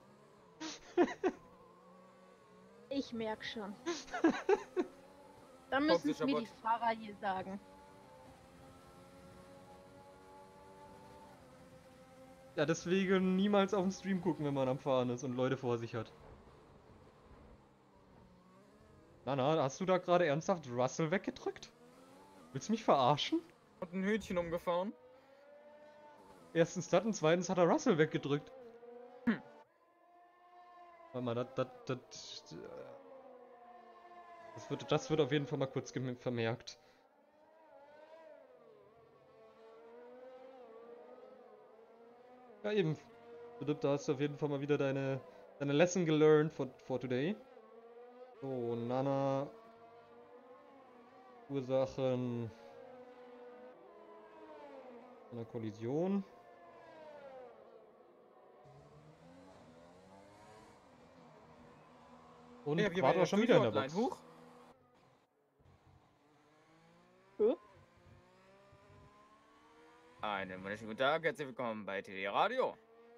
Ich merk schon. Dann müssen es Toxischer mir die Bot. Fahrer hier sagen. Ja, deswegen niemals auf den Stream gucken, wenn man am Fahren ist und Leute vor sich hat. Nana, hast du da gerade ernsthaft Russell weggedrückt? Willst du mich verarschen? Und ein Hühnchen umgefahren. Erstens das und zweitens hat er Russell weggedrückt. Warte mal, das wird auf jeden Fall mal kurz vermerkt. Ja, eben. Da hast du auf jeden Fall mal wieder deine Lesson gelernt for today. So, Nana. Ursachen einer Kollision. Und Ja, wir Quator waren schon wieder in der Studio-Hotline. Box. Huch. Einen wunderschönen guten Tag, herzlich willkommen bei TD Radio.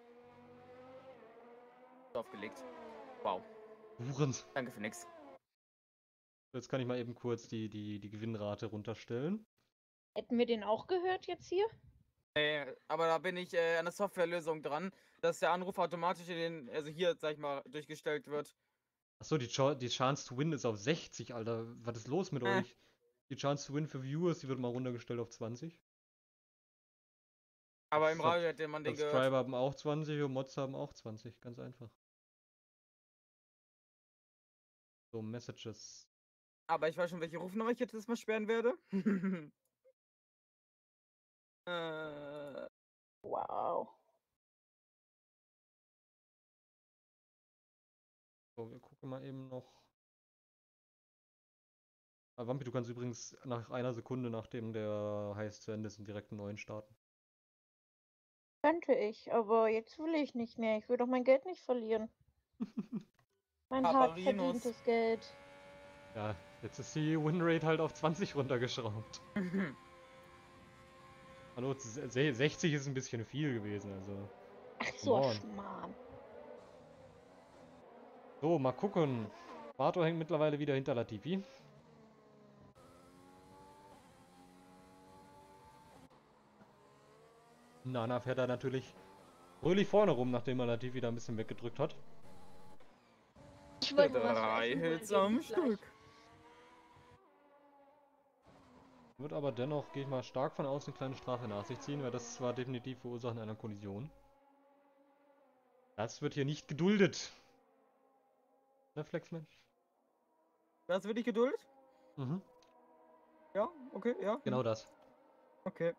Aufgelegt. Wow, Huren. danke für nix. Jetzt kann ich mal eben kurz die Gewinnrate runterstellen. Hätten wir den auch gehört jetzt hier? Aber da bin ich an der Softwarelösung dran, dass der Anruf automatisch also hier, sag ich mal, durchgestellt wird. Achso, die Chance to Win ist auf 60, Alter. Was ist los mit euch? Die Chance to Win für Viewers, die wird mal runtergestellt auf 20. Aber im Radio hätte man den gehört. Subscriber haben auch 20 und Mods haben auch 20. Ganz einfach. So, Messages. Aber ich weiß schon, welche Rufnummer ich jetzt mal sperren werde. Wow. So, wir gucken mal eben noch. Wampi, du kannst übrigens nach einer Sekunde, nachdem der heiß zu Ende ist, einen direkten neuen starten. Könnte ich, aber jetzt will ich nicht mehr. Ich will doch mein Geld nicht verlieren. Mein hart Paparinos. verdientes Geld. Ja, jetzt ist die Winrate halt auf 20 runtergeschraubt. Hallo, 60 ist ein bisschen viel gewesen, also. Ach so, Come on. Schmarrn. So, mal gucken. Vato hängt mittlerweile wieder hinter Latifi. Nana fährt da natürlich fröhlich vorne rum, nachdem er Latifi da ein bisschen weggedrückt hat. Ich wollte nur was zu 3 essen holen, Hits am gehen bis gleich. Stück. Wird aber dennoch, gehe ich mal stark von außen, eine kleine Strafe nach sich ziehen, weil das war definitiv Verursachen einer Kollision. Das wird hier nicht geduldet. Ne, Flexman? Das wird die Geduld? Mhm, Ja, okay, ja. genau das. Okay.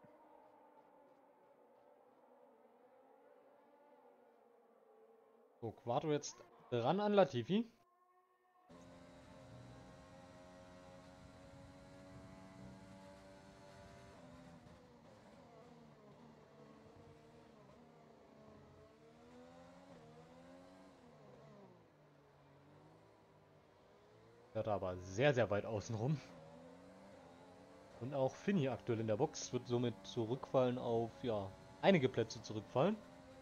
So, Quato jetzt ran an Latifi. Fährt aber sehr, sehr weit außen rum. Und auch Finny aktuell in der Box wird somit zurückfallen auf, ja, einige Plätze zurückfallen.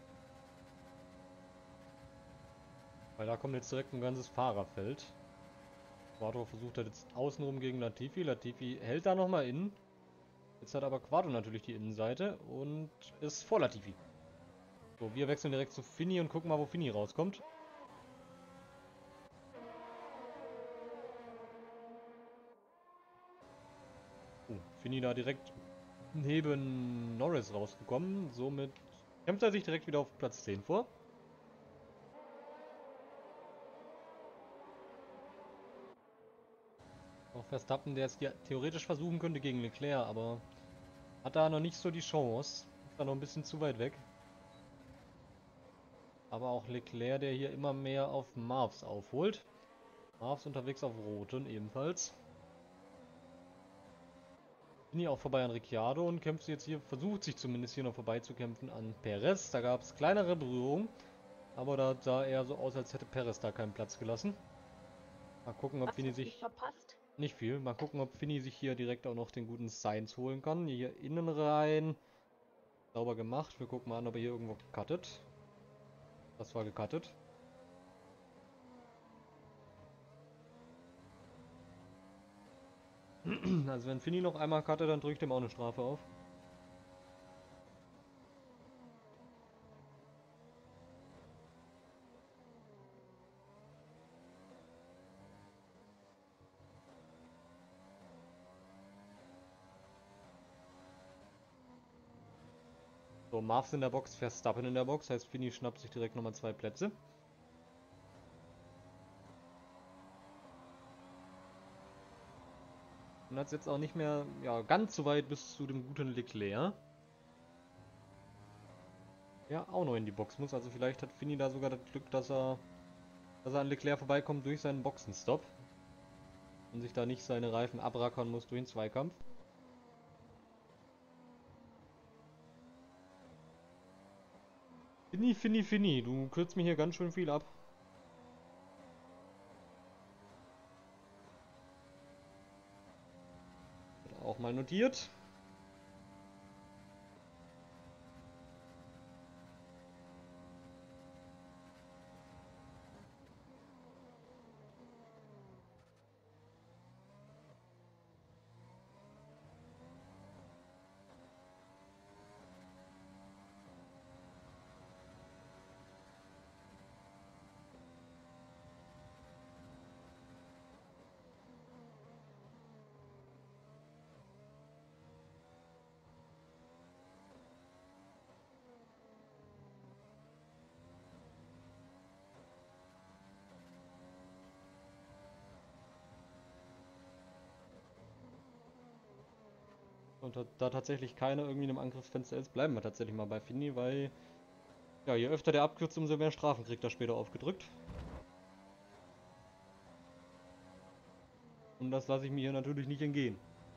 Weil da kommt jetzt direkt ein ganzes Fahrerfeld. Quato versucht halt jetzt außenrum gegen Latifi. Latifi hält da nochmal innen. Jetzt hat aber Quato natürlich die Innenseite und ist vor Latifi. So, wir wechseln direkt zu Finny und gucken mal, wo Finny rauskommt. Finny da direkt neben Norris rausgekommen. Somit kämpft er sich direkt wieder auf Platz 10 vor. Auch Verstappen, der es ja theoretisch versuchen könnte gegen Leclerc, aber hat da noch nicht so die Chance. Ist da noch ein bisschen zu weit weg. Aber auch Leclerc, der hier immer mehr auf Marvs aufholt. Marvs unterwegs auf Roten ebenfalls. Finny auch vorbei an Ricciardo und kämpft jetzt hier, versucht sich zumindest hier noch vorbeizukämpfen an Perez. Da gab es kleinere Berührungen, aber da sah eher so aus, als hätte Perez da keinen Platz gelassen. Mal gucken, ob Was Finny hab ich sich... verpasst? Nicht viel. Mal gucken, ob Finny sich hier direkt auch noch den guten Sainz holen kann. Hier innen rein. Sauber gemacht. Wir gucken mal an, ob er hier irgendwo cuttet. Das war gecuttet. Also wenn Finny noch einmal cuttet, dann drückt ihm auch eine Strafe auf. So, Marvs in der Box, Verstappen in der Box. Heißt, Finny schnappt sich direkt nochmal 2 Plätze. Und hat es jetzt auch nicht mehr, ja, ganz so weit bis zu dem guten Leclerc. Ja, auch noch in die Box muss. Also vielleicht hat Finny da sogar das Glück, dass er an Leclerc vorbeikommt durch seinen Boxenstopp. Und sich da nicht seine Reifen abrackern muss durch den Zweikampf. Finny, du kürzt mir hier ganz schön viel ab. Wird auch mal notiert. Und da tatsächlich keiner irgendwie in einem Angriffsfenster ist, bleiben wir tatsächlich mal bei Finny, weil ja, je öfter der abkürzt, umso mehr Strafen kriegt er später aufgedrückt. Und das lasse ich mir hier natürlich nicht entgehen.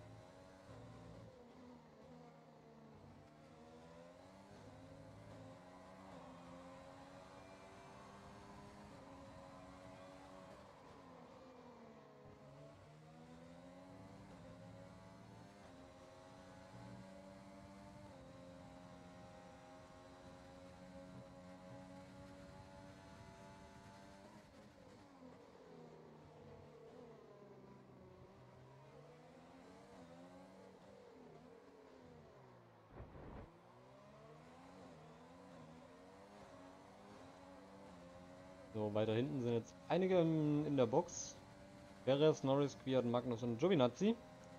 So, weiter hinten sind jetzt einige in der Box. Perez, Norris, Kwiat, Magnus und Giovinazzi.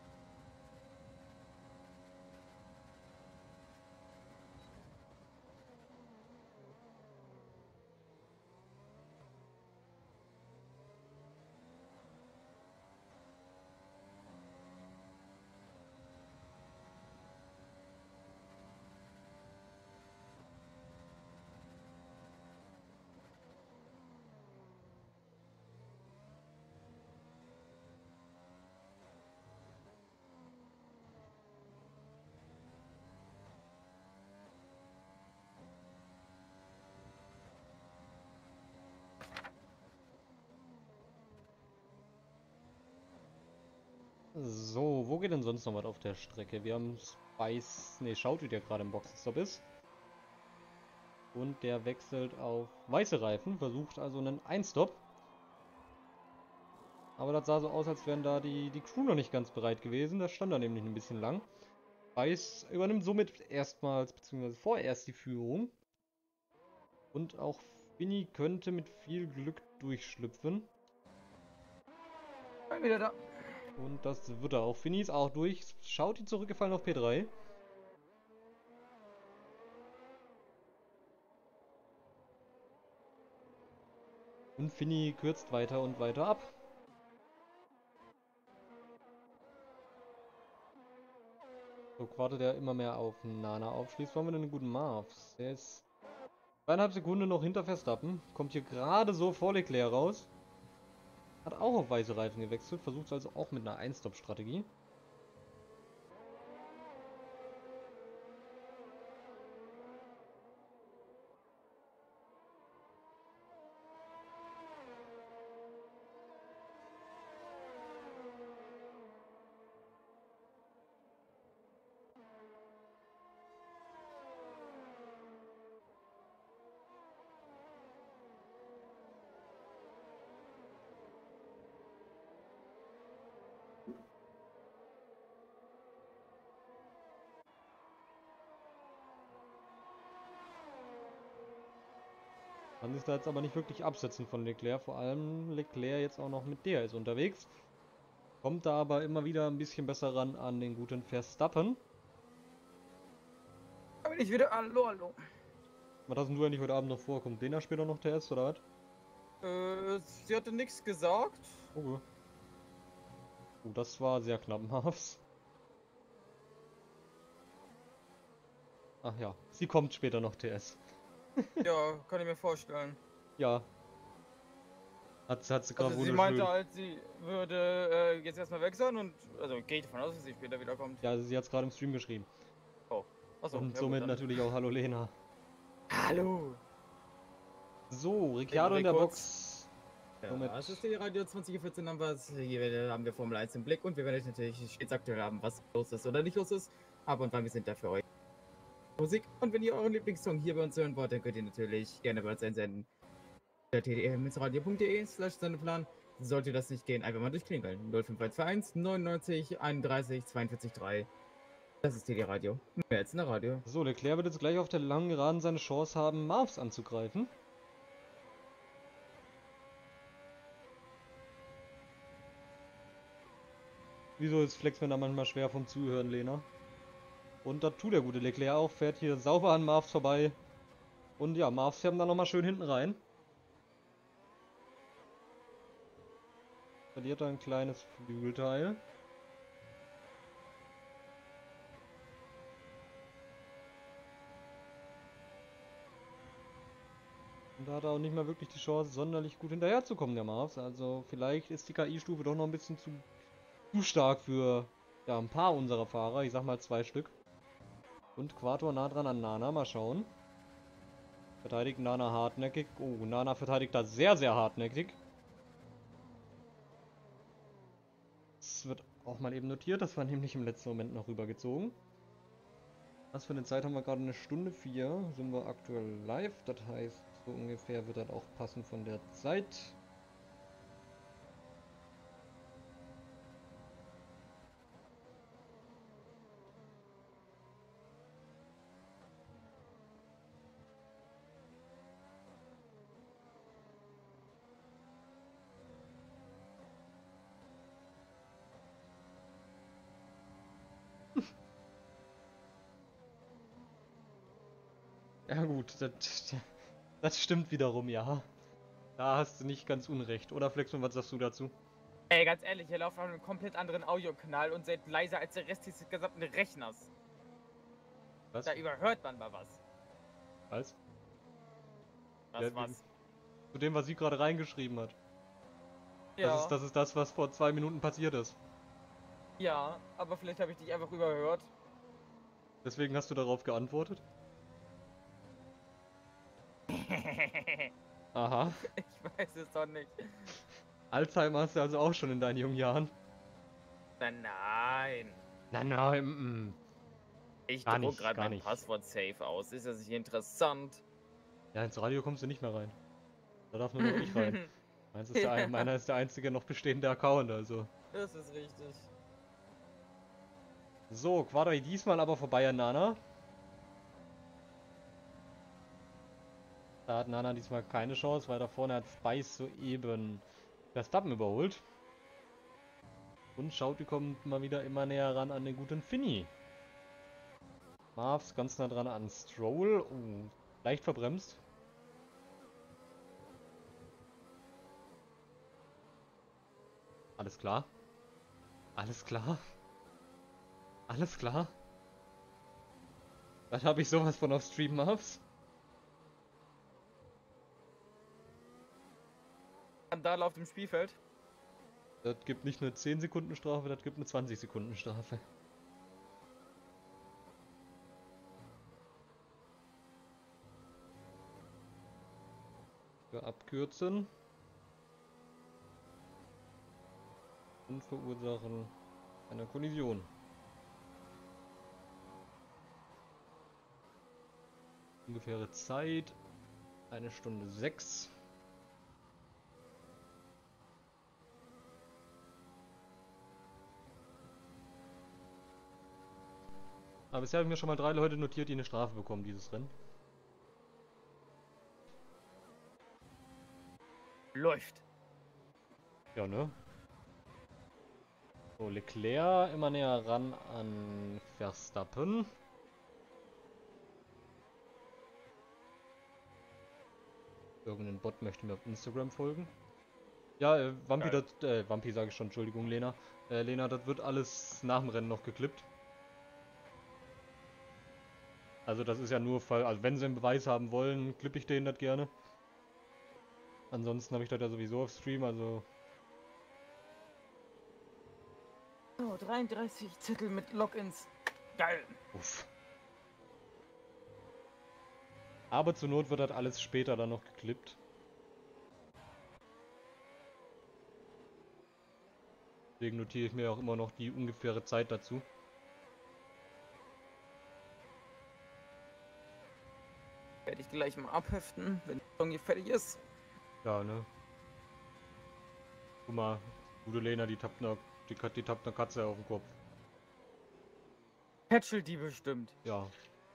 So, wo geht denn sonst noch was auf der Strecke? Wir haben Spice, ne, schaut, wie der gerade im Boxenstopp ist. Und der wechselt auf weiße Reifen, versucht also einen Einstop. Aber das sah so aus, als wären da die Crew noch nicht ganz bereit gewesen. Das stand da nämlich ein bisschen lang. Spice übernimmt somit erstmals, beziehungsweise vorerst die Führung. Und auch Finny könnte mit viel Glück durchschlüpfen. Bin wieder da. Und das wird er auch. Finny ist auch durch. Schaut die zurückgefallen auf P3. Und Finny kürzt weiter und weiter ab. So wartet er immer mehr auf Nana auf. Schließlich wollen wir einen guten Marvs. Der ist 2,5 Sekunden noch hinter Verstappen. Kommt hier gerade so vor Leclerc raus. Hat auch auf weiße Reifen gewechselt. Versucht es also auch mit einer Ein-Stop-Strategie. Kann sich da jetzt aber nicht wirklich absetzen von Leclerc. Vor allem Leclerc jetzt auch noch mit DRS unterwegs. Kommt da aber immer wieder ein bisschen besser ran an den guten Verstappen. Da bin ich wieder. Hallo, hallo. Was hast denn du eigentlich heute Abend noch vor? Kommt Lena später noch TS oder was? Sie hatte nichts gesagt. Oh. Oh, das war sehr knapp, Marvs. Ach ja, sie kommt später noch TS. Ja, kann ich mir vorstellen. Ja. Hat sie gerade Also sie wunderschön. meinte halt, sie würde jetzt erstmal weg sein und also gehe ich davon aus, dass sie später wiederkommt. Ja, sie hat es gerade im Stream geschrieben. Achso, Und ja, somit gut, dann. natürlich auch Hallo Lena. Hallo! So, Ricciardo in der Box. Ja, Somit- das ist die Radio 2014 haben wir hier haben wir Formel 1 im Blick und wir werden euch natürlich stets aktuell haben, was los ist oder nicht los ist. Aber und wann wir sind da für euch. Musik. Und wenn ihr euren Lieblingssong hier bei uns hören wollt, dann könnt ihr natürlich gerne bei uns einsenden. tdr-radio.de/sendeplan. Sollte das nicht gehen, einfach mal durchklingeln. 05121 99 31 42 3. Das ist TD Radio. Mehr als eine Radio. So, Leclerc wird jetzt gleich auf der langen Geraden seine Chance haben, Marvs anzugreifen. Wieso ist Flexman da manchmal schwer vom Zuhören, Lena? Und das tut der gute Leclerc auch, fährt hier sauber an Marvs vorbei. Und ja, Marvs fährt dann nochmal schön hinten rein. Verliert da ein kleines Flügelteil. Und da hat er auch nicht mehr wirklich die Chance, sonderlich gut hinterherzukommen, der Marvs. Also vielleicht ist die KI-Stufe doch noch ein bisschen zu zu stark für ja, ein paar unserer Fahrer. Ich sag mal 2 Stück. Und Quator nah dran an Nana. Mal schauen. Verteidigt Nana hartnäckig. Oh, Nana verteidigt da sehr, sehr hartnäckig. Das wird auch mal eben notiert. Das war nämlich im letzten Moment noch rübergezogen. Was für eine Zeit haben wir gerade? 1:04. Sind wir aktuell live. Das heißt, so ungefähr wird das auch passen von der Zeit. Ja gut, das stimmt wiederum, ja. Da hast du nicht ganz unrecht. Oder Flexon, was sagst du dazu? Ey, ganz ehrlich, ihr lauft auf einem komplett anderen Audiokanal und seid leiser als der Rest des gesamten Rechners. Was? Da überhört man mal was. Was? Was? Ja, zu dem, was sie gerade reingeschrieben hat. Ja, Das ist das, was vor 2 Minuten passiert ist. ja, aber vielleicht habe ich dich einfach überhört. Deswegen hast du darauf geantwortet? Aha. Ich weiß es doch nicht. Alzheimer hast du also auch schon in deinen jungen Jahren? Nein. Nein. Ich Gar druck nicht, gerade gar mein nicht. Passwort safe aus. Ist das nicht interessant? Ja, ins Radio kommst du nicht mehr rein. Da darf nur noch ich rein. Meiner ist der einzige noch bestehende Account, also. Das ist richtig. So, Quadri diesmal aber vorbei an Nana. Da hat Nana diesmal keine Chance, weil da vorne hat Spice soeben Verstappen überholt. Und Schauti kommt mal wieder immer näher ran an den guten Finny. Marvs ganz nah dran an Stroll. Oh, leicht verbremst. Alles klar. Alles klar. Alles klar. Dann habe ich sowas von auf Stream Marvs. Skandal auf dem Spielfeld. Das gibt nicht eine 10 Sekunden Strafe, das gibt eine 20 Sekunden Strafe. Wir abkürzen. Und verursachen eine Kollision. Ungefähre Zeit 1:06. Aber bisher haben mir schon mal 3 Leute notiert, die eine Strafe bekommen, dieses Rennen. Läuft. Ja, ne? So, Leclerc immer näher ran an Verstappen. Irgendein Bot möchte mir auf Instagram folgen. Ja, Wampi sage ich schon, Entschuldigung, Lena. Lena, das wird alles nach dem Rennen noch geklippt. Also das ist ja nur Fall, also wenn sie einen Beweis haben wollen, klippe ich denen das gerne. Ansonsten habe ich das ja sowieso auf Stream, also... Oh, 33 Zettel mit Logins. Geil. Uff. Aber zur Not wird das alles später dann noch geklippt. Deswegen notiere ich mir auch immer noch die ungefähre Zeit dazu. Werde ich gleich mal abheften, wenn die Song hier fertig ist. Ja, ne? Guck mal, gute Lena, die tappt eine Katze auf den Kopf. Hätschelt die bestimmt. Ja.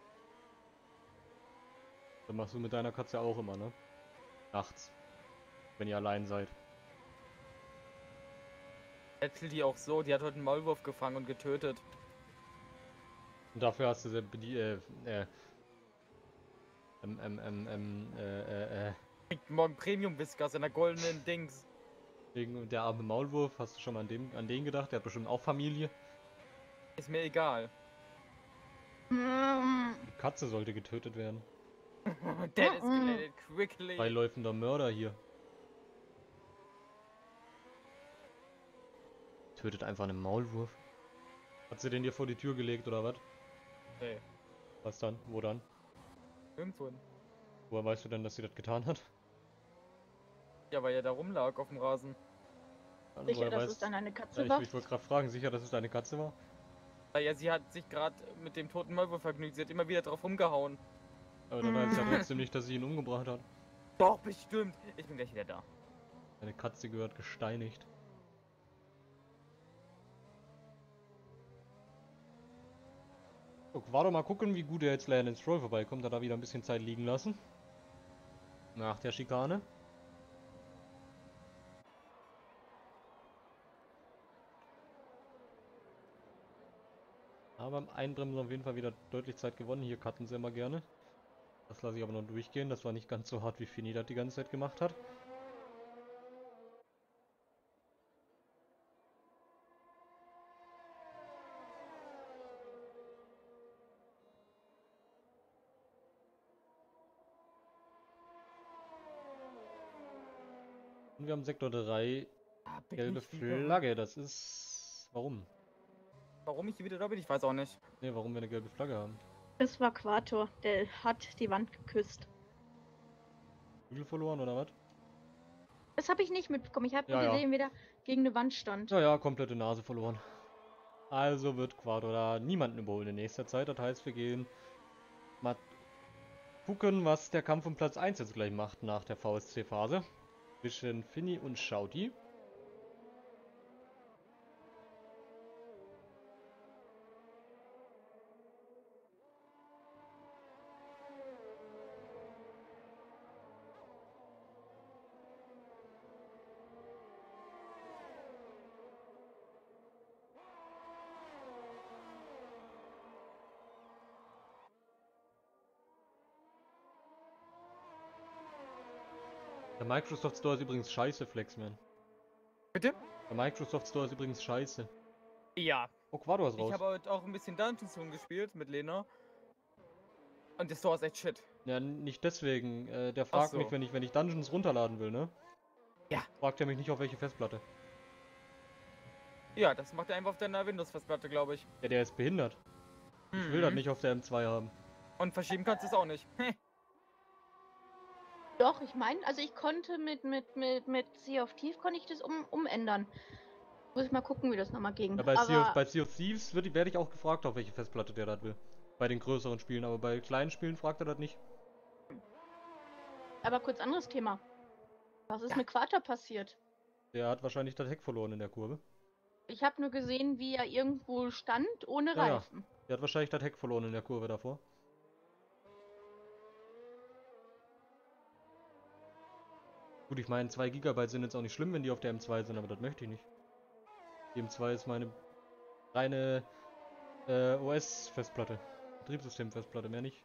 Das machst du mit deiner Katze auch immer, ne? Nachts. Wenn ihr allein seid. Hätschelt die auch so, die hat heute einen Maulwurf gefangen und getötet. Und dafür hast du sie Kriegt morgen Premium-Whiskers in der goldenen Dings. wegen der arme Maulwurf, hast du schon mal an den gedacht? Der hat bestimmt auch Familie. Ist mir egal. Die Katze sollte getötet werden. That escalated quickly. Beiläufender Mörder hier. Tötet einfach einen Maulwurf. Hat sie den dir vor die Tür gelegt oder was? Nee, Was dann? Wo dann? irgendwo. Woher weißt du denn, dass sie das getan hat? Ja, weil er da rumlag auf dem Rasen. Dann, Sicher, woher dass weißt- es dann eine Katze Ja, war? ich wollte gerade fragen, sicher, dass es deine Katze war? Ja, sie hat sich gerade mit dem toten Maulwurf vergnügt. Sie hat immer wieder drauf rumgehauen. Aber dann heißt es ja trotzdem nicht, dass sie ihn umgebracht hat. Doch, bestimmt. Ich bin gleich wieder da. Deine Katze gehört gesteinigt. So, war doch mal gucken, wie gut er jetzt Lance Stroll vorbeikommt. Hat er wieder ein bisschen Zeit liegen lassen. Nach der Schikane. Aber beim Einbremsen auf jeden Fall wieder deutlich Zeit gewonnen. Hier cutten sie immer gerne. Das lasse ich aber noch durchgehen. Das war nicht ganz so hart, wie Fini das die ganze Zeit gemacht hat. Und wir haben Sektor 3, Ah, bin gelbe ich wieder- Flagge. Das ist... Warum? Warum ich hier wieder da bin, ich weiß auch nicht. Ne, warum wir eine gelbe Flagge haben. Das war Quator, der hat die Wand geküsst. Flügel verloren oder was? Das habe ich nicht mitbekommen. Ich habe Ja, nur ja. gesehen, wie der gegen eine Wand stand. Naja, komplette Nase verloren. Also wird Quadro da niemanden überholen in nächster Zeit. Das heißt, wir gehen mal gucken, was der Kampf um Platz 1 jetzt gleich macht nach der VSC-Phase. Zwischen Finny und Shouty. Der Microsoft Store ist übrigens scheiße, Flexman. Bitte? Der Microsoft Store ist übrigens scheiße. Ja. Oh, Quadro ist Ich raus. habe heute auch ein bisschen Dungeons gespielt mit Lena. Und der Store ist echt shit. Ja, nicht deswegen. Der fragt so. mich, wenn ich Dungeons runterladen will, ne? Ja. Fragt er mich nicht, auf welche Festplatte. Ja, das macht er einfach auf deiner Windows-Festplatte, glaube ich. Ja, der ist behindert. Ich will das nicht auf der M2 haben. Und verschieben kannst du es auch nicht. Doch, ich meine, also ich konnte mit Sea of Thieves konnte ich das umändern. Muss ich mal gucken, wie das nochmal ging. Ja, bei aber Sea of Thieves werde ich auch gefragt, auf welche Festplatte der das will. Bei den größeren Spielen, aber bei kleinen Spielen fragt er das nicht. kurz anderes Thema. Was ist mit Quator passiert? Der hat wahrscheinlich das Heck verloren in der Kurve. Ich habe nur gesehen, wie er irgendwo stand, ohne Ja, ja. Reifen. Der hat wahrscheinlich das Heck verloren in der Kurve davor. Gut, ich meine, 2 GB sind jetzt auch nicht schlimm, wenn die auf der M2 sind, aber das möchte ich nicht. Die M2 ist meine reine OS-Festplatte. Betriebssystem-Festplatte, mehr nicht.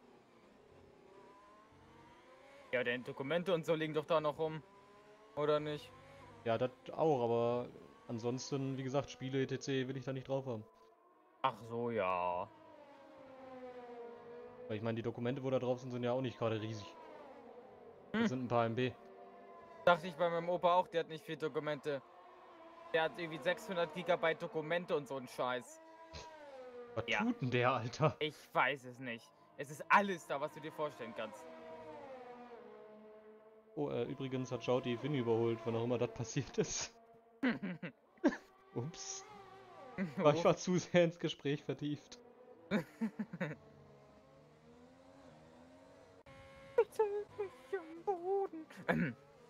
Ja, denn Dokumente und so liegen doch da noch rum. Oder nicht? Ja, das auch, aber ansonsten, wie gesagt, Spiele etc. will ich da nicht drauf haben. Ach so, ja. Weil ich meine, die Dokumente, wo da drauf sind, sind ja auch nicht gerade riesig. Das Hm. sind ein paar MB. Dachte ich bei meinem Opa auch, der hat nicht viel Dokumente. Der hat irgendwie 600 Gigabyte Dokumente und so ein Scheiß. Was Ja. tut denn der, Alter? Ich weiß es nicht. Es ist alles da, was du dir vorstellen kannst. Oh, übrigens hat Shouty Finny überholt, wann auch immer das passiert ist. Ups. Ich war zu sehr ins Gespräch vertieft. Bezahlt mich am Boden.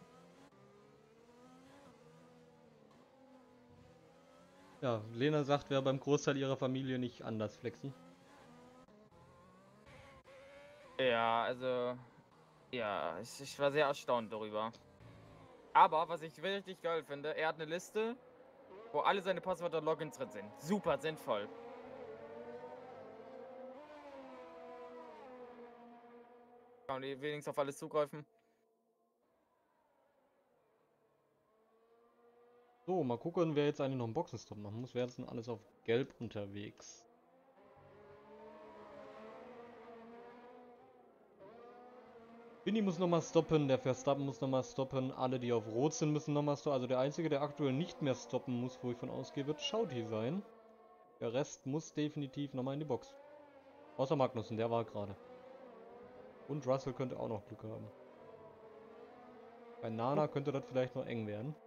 Ja, Lena sagt, wäre beim Großteil ihrer Familie nicht anders, Flexi. Ja, also. Ja, ich war sehr erstaunt darüber. Aber, was ich richtig geil finde, er hat eine Liste, wo alle seine Passwörter und Logins drin sind. Super sinnvoll. Kann die wenigstens auf alles zugreifen? So, mal gucken, wer jetzt eigentlich noch einen Boxenstopp machen muss. Wer ist denn alles auf Gelb unterwegs? Vinny muss nochmal stoppen, der Verstappen muss nochmal stoppen, alle, die auf Rot sind, müssen nochmal stoppen. Also der Einzige, der aktuell nicht mehr stoppen muss, wo ich von ausgehe, wird Shouty sein. Der Rest muss definitiv nochmal in die Box. Außer Magnussen, der war gerade. Und Russell könnte auch noch Glück haben. Bei Nana könnte das vielleicht noch eng werden.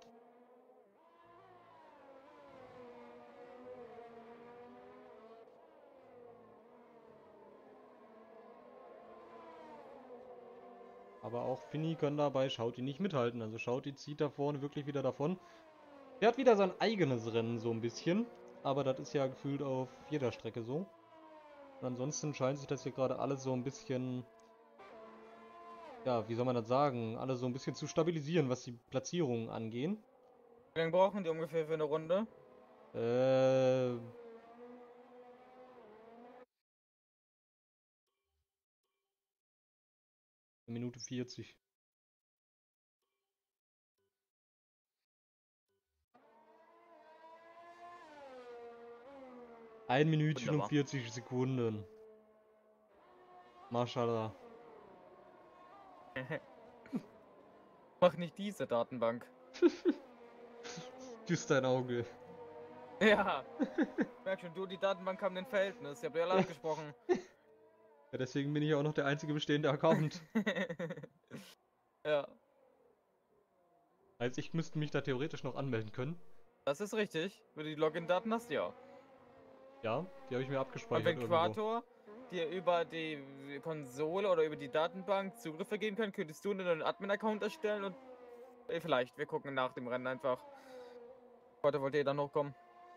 Aber auch Finny kann dabei Shouty nicht mithalten. Also Shouty zieht da vorne wirklich wieder davon. Der hat wieder sein eigenes Rennen so ein bisschen. Aber das ist ja gefühlt auf jeder Strecke so. Und ansonsten scheint sich das hier gerade alles so ein bisschen... Ja, wie soll man das sagen? Alles so ein bisschen zu stabilisieren, was die Platzierungen angehen. Wie lange brauchen die ungefähr für eine Runde? Äh... Minute 40. Ein Minütchen und Wunderbar. 40 Sekunden. Mashallah. Mach nicht diese Datenbank. Küss dein Auge. Ja. Merk schon, du, die Datenbank haben ein Verhältnis. Ihr habt ja alle abgesprochen. Ja, deswegen bin ich auch noch der einzige bestehende Account. Ja, Also ich müsste mich da theoretisch noch anmelden können. das ist richtig. Wenn du die Login-Daten hast, ja. Ja, die habe ich mir Und abgespeichert wenn irgendwo. Quator dir über die Konsole oder über die Datenbank Zugriff vergeben kann, könntest du einen Admin-Account erstellen und vielleicht, wir gucken nach dem Rennen einfach. Heute wollt ihr dann hochkommen.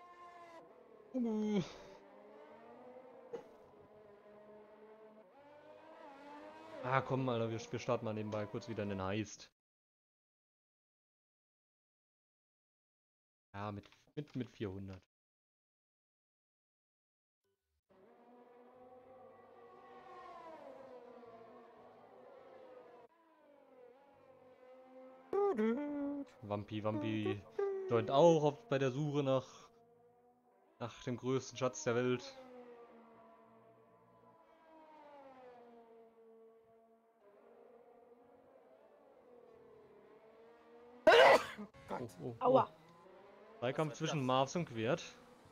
Ah, komm, Alter, wir starten mal nebenbei kurz wieder in den Heist. Ja, mit 400. Wampi joint auch bei der Suche nach dem größten Schatz der Welt. Gott. Oh. Aua. Zweikampf Was war zwischen das? Marvs und Quert.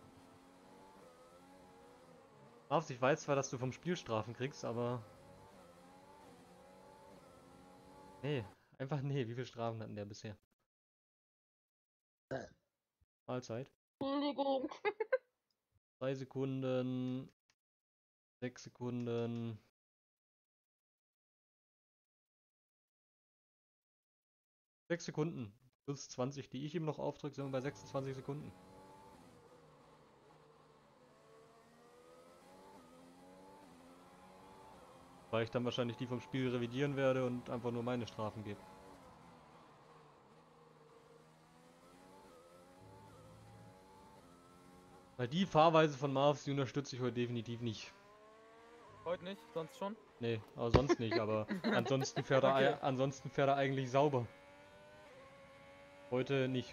Marvs, ich weiß zwar, dass du vom Spiel Strafen kriegst, aber... Nee, einfach nee. Wie viele Strafen hatten der bisher? Mahlzeit. Entschuldigung. 3 Sekunden. 6 Sekunden. 6 Sekunden. Plus 20, die ich ihm noch aufdrücke, sind wir bei 26 Sekunden. Weil ich dann wahrscheinlich die vom Spiel revidieren werde und einfach nur meine Strafen gebe. Weil die Fahrweise von Marvs, die unterstütze ich heute definitiv nicht. Heute nicht, sonst schon? Nee, aber sonst nicht, aber ansonsten fährt er, Okay. ansonsten fährt er eigentlich sauber. Heute nicht.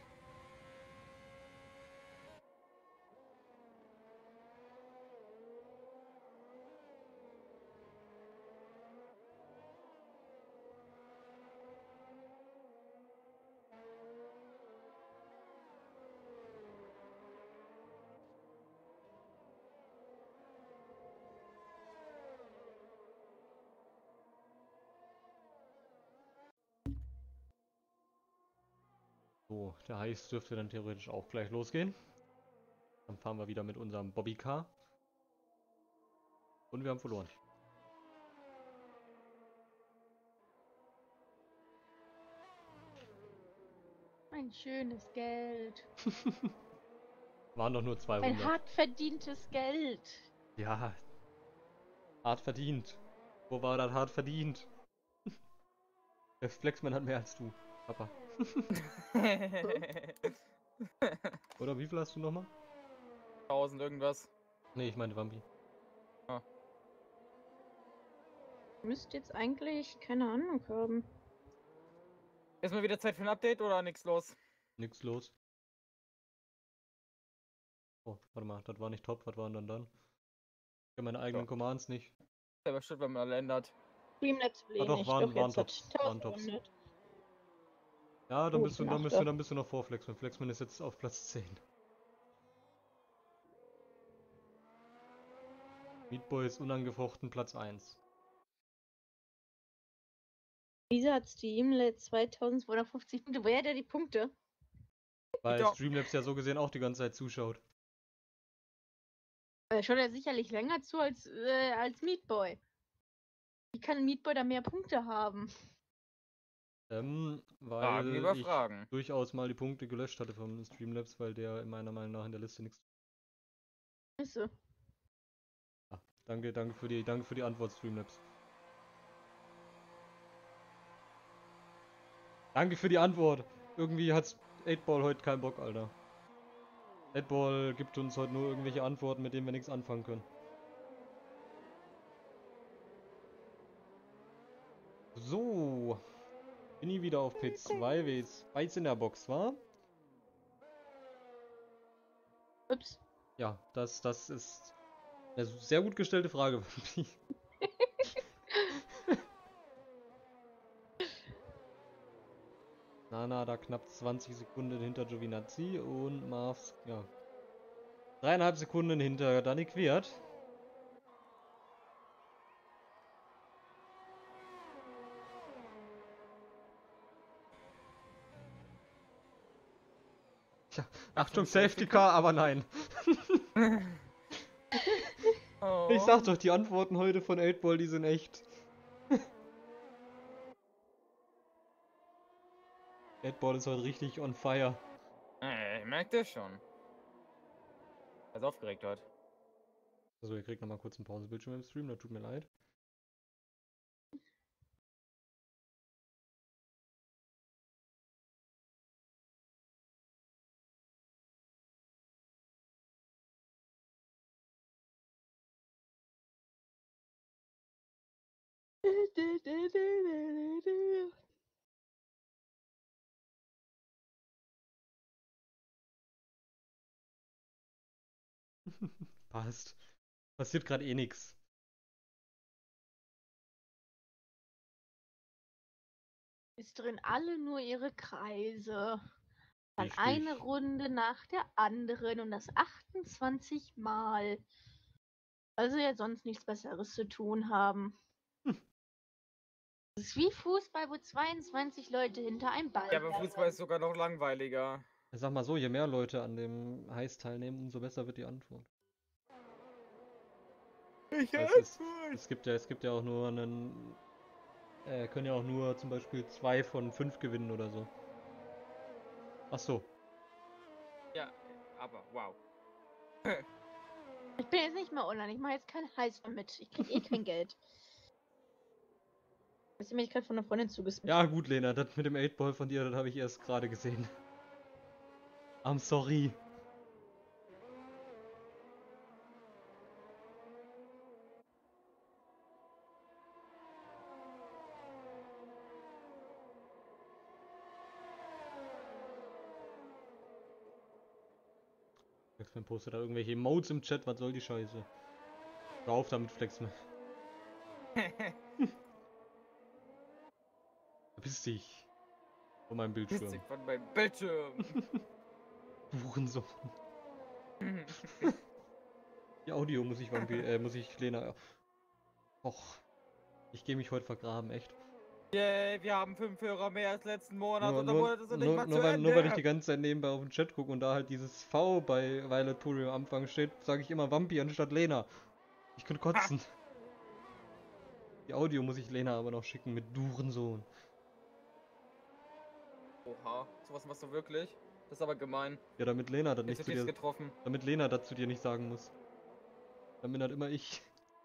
So, der Heist dürfte dann theoretisch auch gleich losgehen. Dann fahren wir wieder mit unserem Bobbycar. Und wir haben verloren. Ein schönes Geld. Waren doch nur Ein 200. hart verdientes Geld. Ja, hart verdient. Wo war das hart verdient? Der Flexman hat mehr als du, Papa. Oder wie viel hast du nochmal? 1000 irgendwas. Nee, ich meine Wampi. Müsste jetzt eigentlich keine Ahnung haben. Ist mal wieder Zeit für ein Update oder nichts los? Nix los. Oh, warte mal, das war nicht top. Was waren dann? Ich habe meine eigenen Ja. Commands nicht. Selber Schritt, wenn man alle ändert. Streamlabs Ah doch, wenig. waren, Doch, waren jetzt hat Tops. Waren Tops. 1100. Ja, dann Oh, bist du, ich bin dann bist du, Achter. dann bist du noch vor Flexman. Flexman ist jetzt auf Platz 10. Meatboy ist unangefochten Platz 1. Wieso hat Streamlabs 2250 Punkte? Woher hat er die Punkte? Weil Doch. Streamlabs ja so gesehen auch die ganze Zeit zuschaut. Schaut er sicherlich länger zu als Meatboy. Wie kann Meatboy da mehr Punkte haben? Fragen Weil über ich Fragen. durchaus mal die Punkte gelöscht hatte vom Streamlabs, weil der meiner Meinung nach in der Liste nichts. Scheiße. Ah, danke für die Antwort, Streamlabs. Danke für die Antwort. Irgendwie hat's 8-Ball heute keinen Bock, Alter. 8-Ball gibt uns heute nur irgendwelche Antworten, mit denen wir nichts anfangen können. So. Bin ich wieder auf P2, wie es weiß in der Box war. Ups. Ja, das ist eine sehr gut gestellte Frage. Nana da knapp 20 Sekunden hinter Giovinazzi und Marvs, ja, 3,5 Sekunden hinter Danny Quert. Tja, Achtung, Safety Car, aber nein. Oh. Ich sag doch, die Antworten heute von 8-Ball, die sind echt. 8-Ball ist heute richtig on fire. Ich merk das schon. Er ist aufgeregt heute. Also, ihr kriegt nochmal kurz einen Pausebildschirm im Stream, das tut mir leid. Passt. Passiert gerade eh nix. Ist drin alle nur ihre Kreise. Dann Richtig. eine Runde nach der anderen und das 28 Mal. Also ja sonst nichts Besseres zu tun haben. Das ist wie Fußball, wo 22 Leute hinter einem Ball Ja, aber herrennen. Fußball ist sogar noch langweiliger. Ich sag mal so, je mehr Leute an dem Heiß teilnehmen, umso besser wird die Antwort. Es gibt ja auch nur einen. Können ja auch nur zum Beispiel 2 von 5 gewinnen oder so. Ach so. Ja, aber wow. Ich bin jetzt nicht mehr online, ich mache jetzt kein Heiß mehr mit. Ich krieg eh kein Geld. Das ist mir gerade von einer Freundin zugeschickt. Ja, gut, Lena, das mit dem 8-Ball von dir, das habe ich erst gerade gesehen. I'm sorry. Flexman postet da irgendwelche Emotes im Chat, was soll die Scheiße? Hör auf damit, Flexman. Verpiss dich. Von meinem Bildschirm. Wisst ihr von meinem Bildschirm. Hurensohn. Die Audio muss ich muss ich Lena. Och. Ich gehe mich heute vergraben, echt. Yay, wir haben 5 Hörer mehr als letzten Monat Nur, und der nur, Monat ist noch nicht mal zu nur Ende. weil ich die ganze Zeit nebenbei auf den Chat gucke und da halt dieses V bei Violet Puri am Anfang steht, sage ich immer Vampi anstatt Lena. Ich könnte kotzen. Die Audio muss ich Lena aber noch schicken mit Durensohn. Oha, sowas machst du wirklich? Das ist aber gemein. Ja, damit Lena das nicht Jetzt zu wird dir, getroffen. damit Lena das zu dir nicht sagen muss. Dann bin halt immer ich.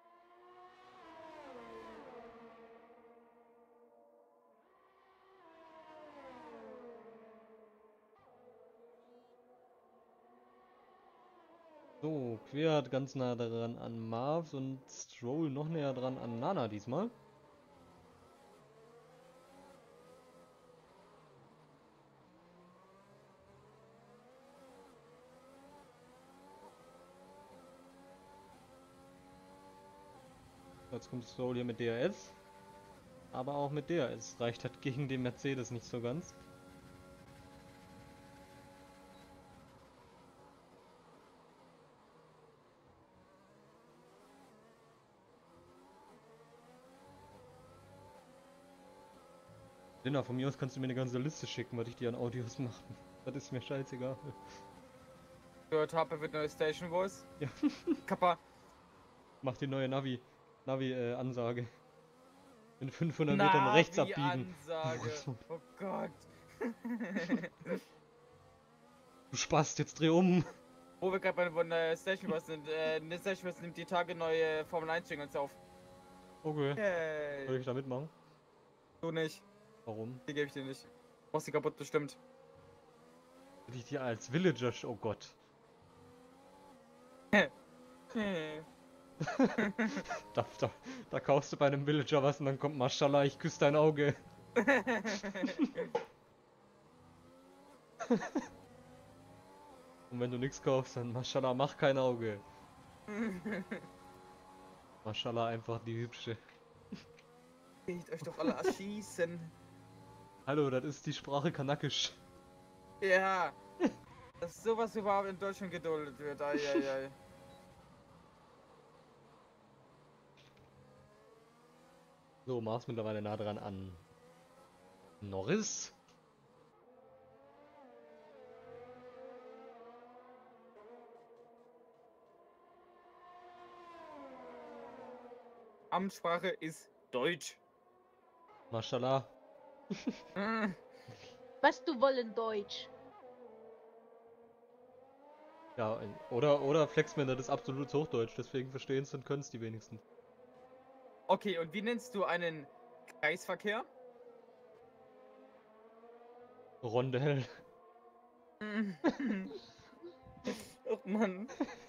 So, Quert ganz nah dran an Marv und Stroll noch näher dran an Nana diesmal. Jetzt kommt Stroll hier mit DRS. Aber auch mit der, es reicht halt gegen den Mercedes nicht so ganz. Lena, von mir aus kannst du mir eine ganze Liste schicken, was ich dir an Audios machen. Das ist mir scheißegal. Gehört habe, wird neue Station Voice. Ja. Kappa. Mach die neue Navi-Ansage. In 500 Metern rechts abbiegen. Ansage. Oh Gott. Du Spast, jetzt dreh um. Wo wir gerade bei der Station Voice sind, eine Station Voice nimmt die Tage neue Formel 1 Jingles auf. Okay. Soll Hey. ich da mitmachen? Du nicht. Warum? Die gebe ich dir nicht. Brauchst die kaputt bestimmt. Will ich dir als Villager... Oh Gott. Da kaufst du bei einem Villager was und dann kommt Maschallah, ich küsse dein Auge. Und wenn du nichts kaufst, dann Maschallah, mach kein Auge. Maschallah, einfach die Hübsche. Geht euch doch alle erschießen. Hallo, das ist die Sprache Kanakisch. Ja. Dass sowas überhaupt in Deutschland geduldet wird. Eieiei. So, Mars mittlerweile nah dran an Norris. Amtssprache ist Deutsch. Maschallah. Was du wollen Deutsch? Ja, oder Flexmänner, das ist absolutes Hochdeutsch, deswegen verstehen es und können es die wenigsten. Okay, und wie nennst du einen Kreisverkehr? Rondell. Oh Mann.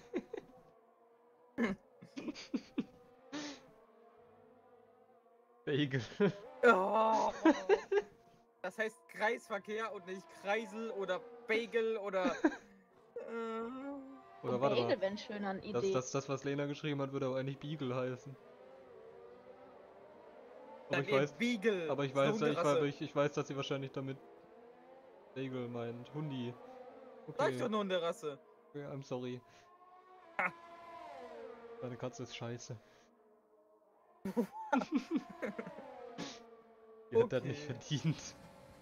Bagel. Oh. Das heißt Kreisverkehr und nicht Kreisel oder Bagel oder. Oder warte mal. Bagel wäre schön an Idee. Das, was Lena geschrieben hat, würde aber eigentlich Beagle heißen. Aber Dann ich weiß, Beagle. aber ich Ist eine weiß, Hunderasse. ich weiß, dass sie wahrscheinlich damit Bagel meint. Hundi. Sag ich Okay, doch eine Hunderasse. okay, I'm sorry. Deine Katze ist scheiße. Die hat das nicht Okay. verdient.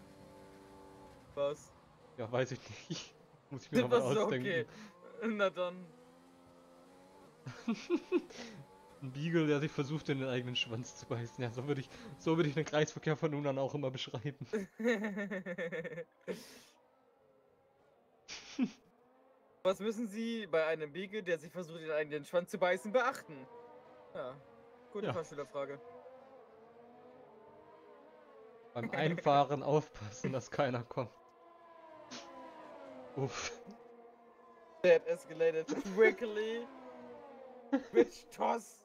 Was? Ja, weiß ich nicht. Muss ich mir noch Das mal ist ausdenken. okay. Na dann. Ein Beagle, der sich versucht, in den eigenen Schwanz zu beißen. Ja, so würde ich den Kreisverkehr von nun an auch immer beschreiben. Was müssen Sie bei einem Beagle, der sich versucht, in den eigenen Schwanz zu beißen, beachten? Ja, gute Ja. Fahrschülerfrage. Beim Einfahren aufpassen, dass keiner kommt. Uff. That escalated quickly. Bitch toss.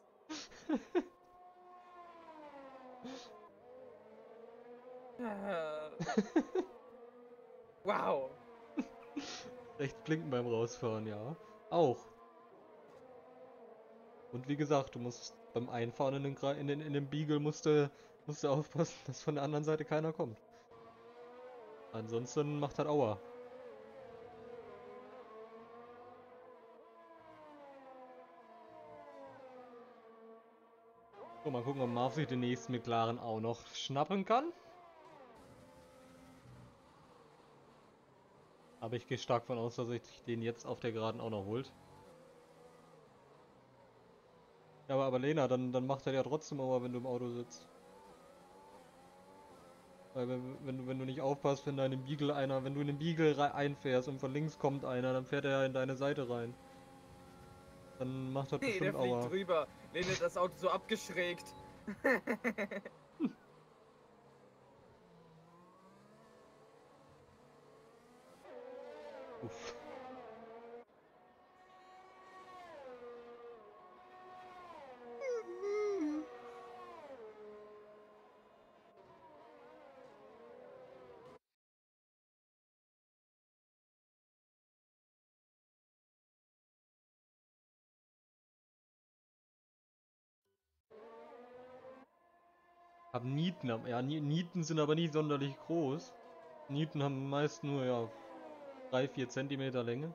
Wow. Rechts blinken beim Rausfahren, ja. Auch. Und wie gesagt, du musst beim Einfahren in den Beagle musst du aufpassen, dass von der anderen Seite keiner kommt. Ansonsten macht halt Aua. So, mal gucken, ob Marv sich den nächsten McLaren auch noch schnappen kann. Aber ich gehe stark von aus, dass sich den jetzt auf der Geraden auch noch holt. Ja, aber Lena, dann macht er ja trotzdem Aua, wenn du im Auto sitzt. Weil wenn du nicht aufpasst, wenn du in den Beagle einfährst und von links kommt einer, dann fährt er ja in deine Seite rein. Dann macht das Nee, der bestimmt Aua. fliegt drüber. Lene hat das Auto so abgeschrägt. Uff. Haben Nieten, ja, Nieten sind aber nicht sonderlich groß. Nieten haben meist nur, ja, 3-4 Zentimeter Länge.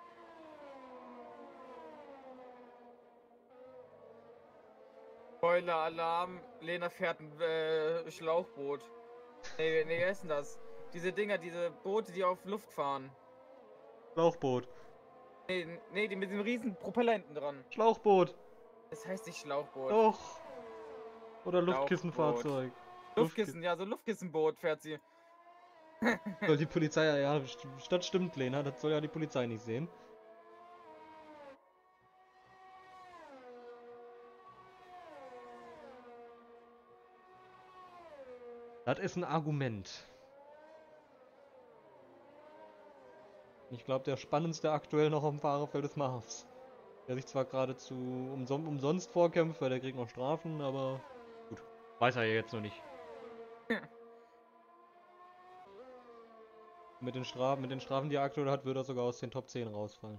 Spoiler-Alarm, Lena fährt ein Schlauchboot. Nee, wie heißt denn das? Diese Dinger, diese Boote, die auf Luft fahren. Schlauchboot. Nee, die mit diesem riesen Propeller hinten dran. Schlauchboot. Das heißt nicht Schlauchboot. Doch. Oder Schlauchboot. Luftkissenfahrzeug. Luftkissen, ja, so Luftkissenboot fährt sie. Soll die Polizei, ja, das stimmt, Lena, das soll ja die Polizei nicht sehen. Das ist ein Argument. Ich glaube, der spannendste aktuell noch am Fahrerfeld ist Marvs. Der sich zwar geradezu umsonst vorkämpft, weil der kriegt noch Strafen, aber gut. Weiß er ja jetzt noch nicht. Mit den Strafen, die er aktuell hat, würde er sogar aus den Top 10 rausfallen.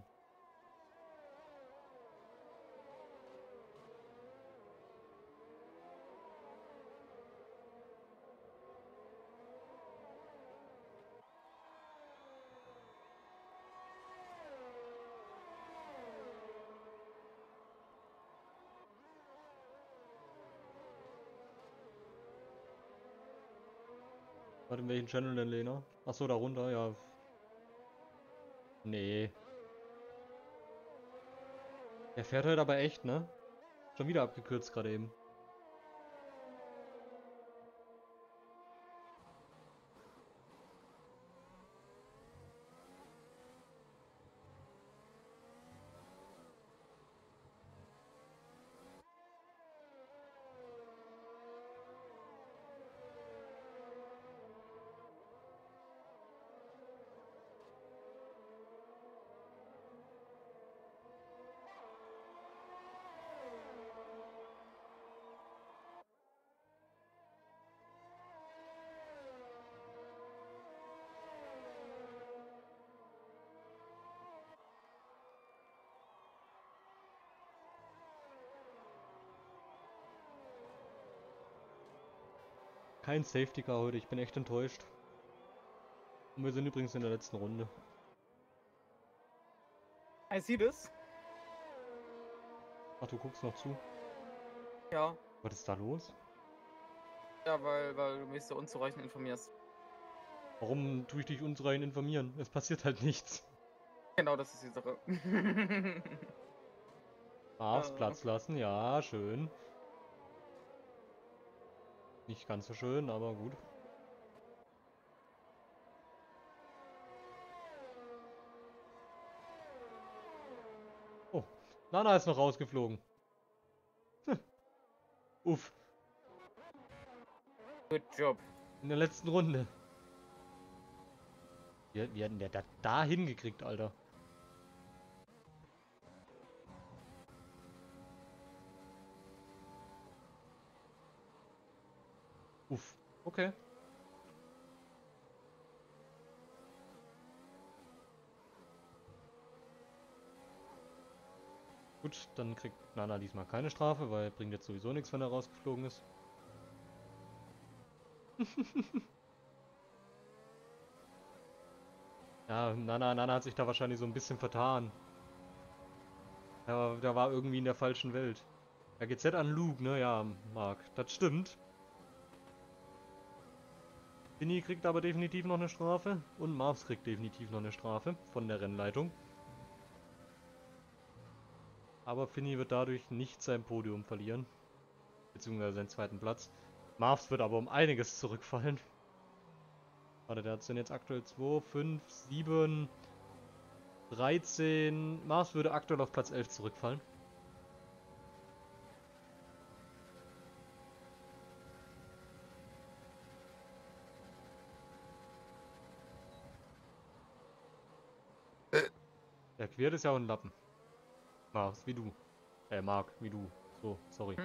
Warte, in welchen Channel denn, Lena? Achso, da runter, ja. Nee. Der fährt halt aber echt, ne? Schon wieder abgekürzt gerade eben. Kein Safety Car heute, ich bin echt enttäuscht. Und wir sind übrigens in der letzten Runde. I see this. Ach, du guckst noch zu. Ja. Was ist da los? Ja, weil du mich so unzureichend informierst. Warum tue ich dich unzureichend informieren? Es passiert halt nichts. Genau, das ist die Sache. Marvs Platz lassen, ja, schön. Nicht ganz so schön, aber gut. Oh, Nana ist noch rausgeflogen. Uff, Good job. in der letzten Runde. Wie hat denn der das da hingekriegt, Alter? Uff, okay. Gut, dann kriegt Nana diesmal keine Strafe, weil bringt jetzt sowieso nichts, wenn er rausgeflogen ist. Ja, Nana hat sich da wahrscheinlich so ein bisschen vertan. Ja, der war irgendwie in der falschen Welt. RGZ an Luke, ne? Ja, Marc, das stimmt. Finny kriegt aber definitiv noch eine Strafe und Marvs kriegt definitiv noch eine Strafe von der Rennleitung. Aber Finny wird dadurch nicht sein Podium verlieren. Beziehungsweise seinen zweiten Platz. Marvs wird aber um einiges zurückfallen. Warte, der hat denn jetzt aktuell 2, 5, 7, 13. Marvs würde aktuell auf Platz 11 zurückfallen. Der Quert ist ja auch ein Lappen. Marvs, wie du. Marc, wie du. So, sorry.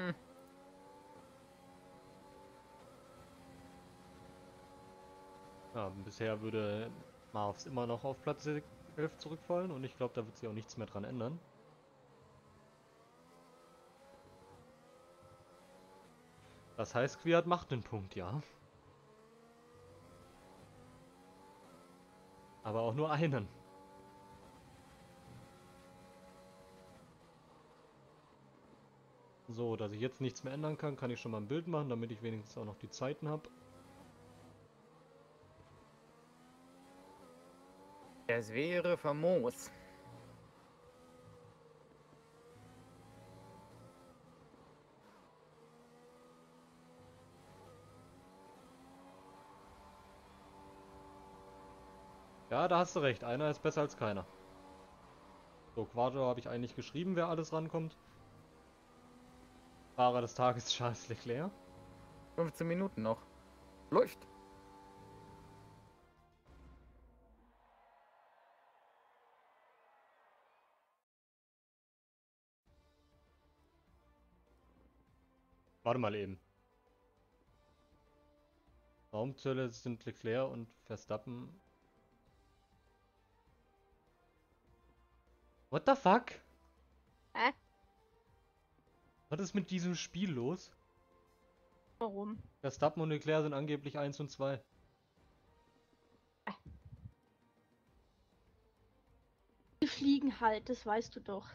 Ja, bisher würde Marvs immer noch auf Platz 11 zurückfallen und ich glaube, da wird sich auch nichts mehr dran ändern. Das heißt, Kwiat macht einen Punkt, ja. Aber auch nur einen. So, dass ich jetzt nichts mehr ändern kann, kann ich schon mal ein Bild machen, damit ich wenigstens auch noch die Zeiten habe. Das wäre famos. Ja, da hast du recht. Einer ist besser als keiner. So, Quadrao habe ich eigentlich geschrieben, wer alles rankommt. Fahrer des Tages Charles Leclerc. 15 Minuten noch. Läuft. Warte mal eben. Raumzölle sind Leclerc und Verstappen. What the fuck? Hä? Was ist mit diesem Spiel los? Warum? Verstappen und Leclerc sind angeblich 1 und 2. Die fliegen halt, das weißt du doch.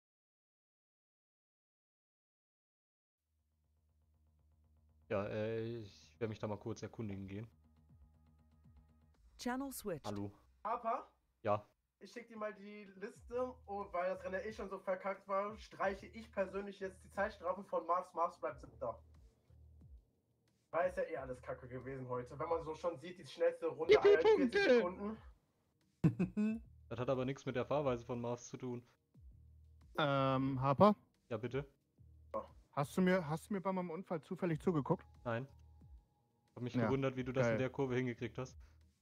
Ja, ich werde mich da mal kurz erkundigen gehen. Channel switched. Hallo. Aber Ja. ich schicke dir mal die Liste und weil das Rennen ja eh schon so verkackt war, streiche ich persönlich jetzt die Zeitstrafen von Marvs. Marvs bleibt 7. Weil es ja eh alles kacke gewesen heute. Wenn man so schon sieht, die schnellste Runde 41 Sekunden. Das hat aber nichts mit der Fahrweise von Mars zu tun. Harper, Ja, bitte? hast du mir bei meinem Unfall zufällig zugeguckt? Nein. Ich habe mich Ja, gewundert, wie du das in geil. der Kurve hingekriegt hast.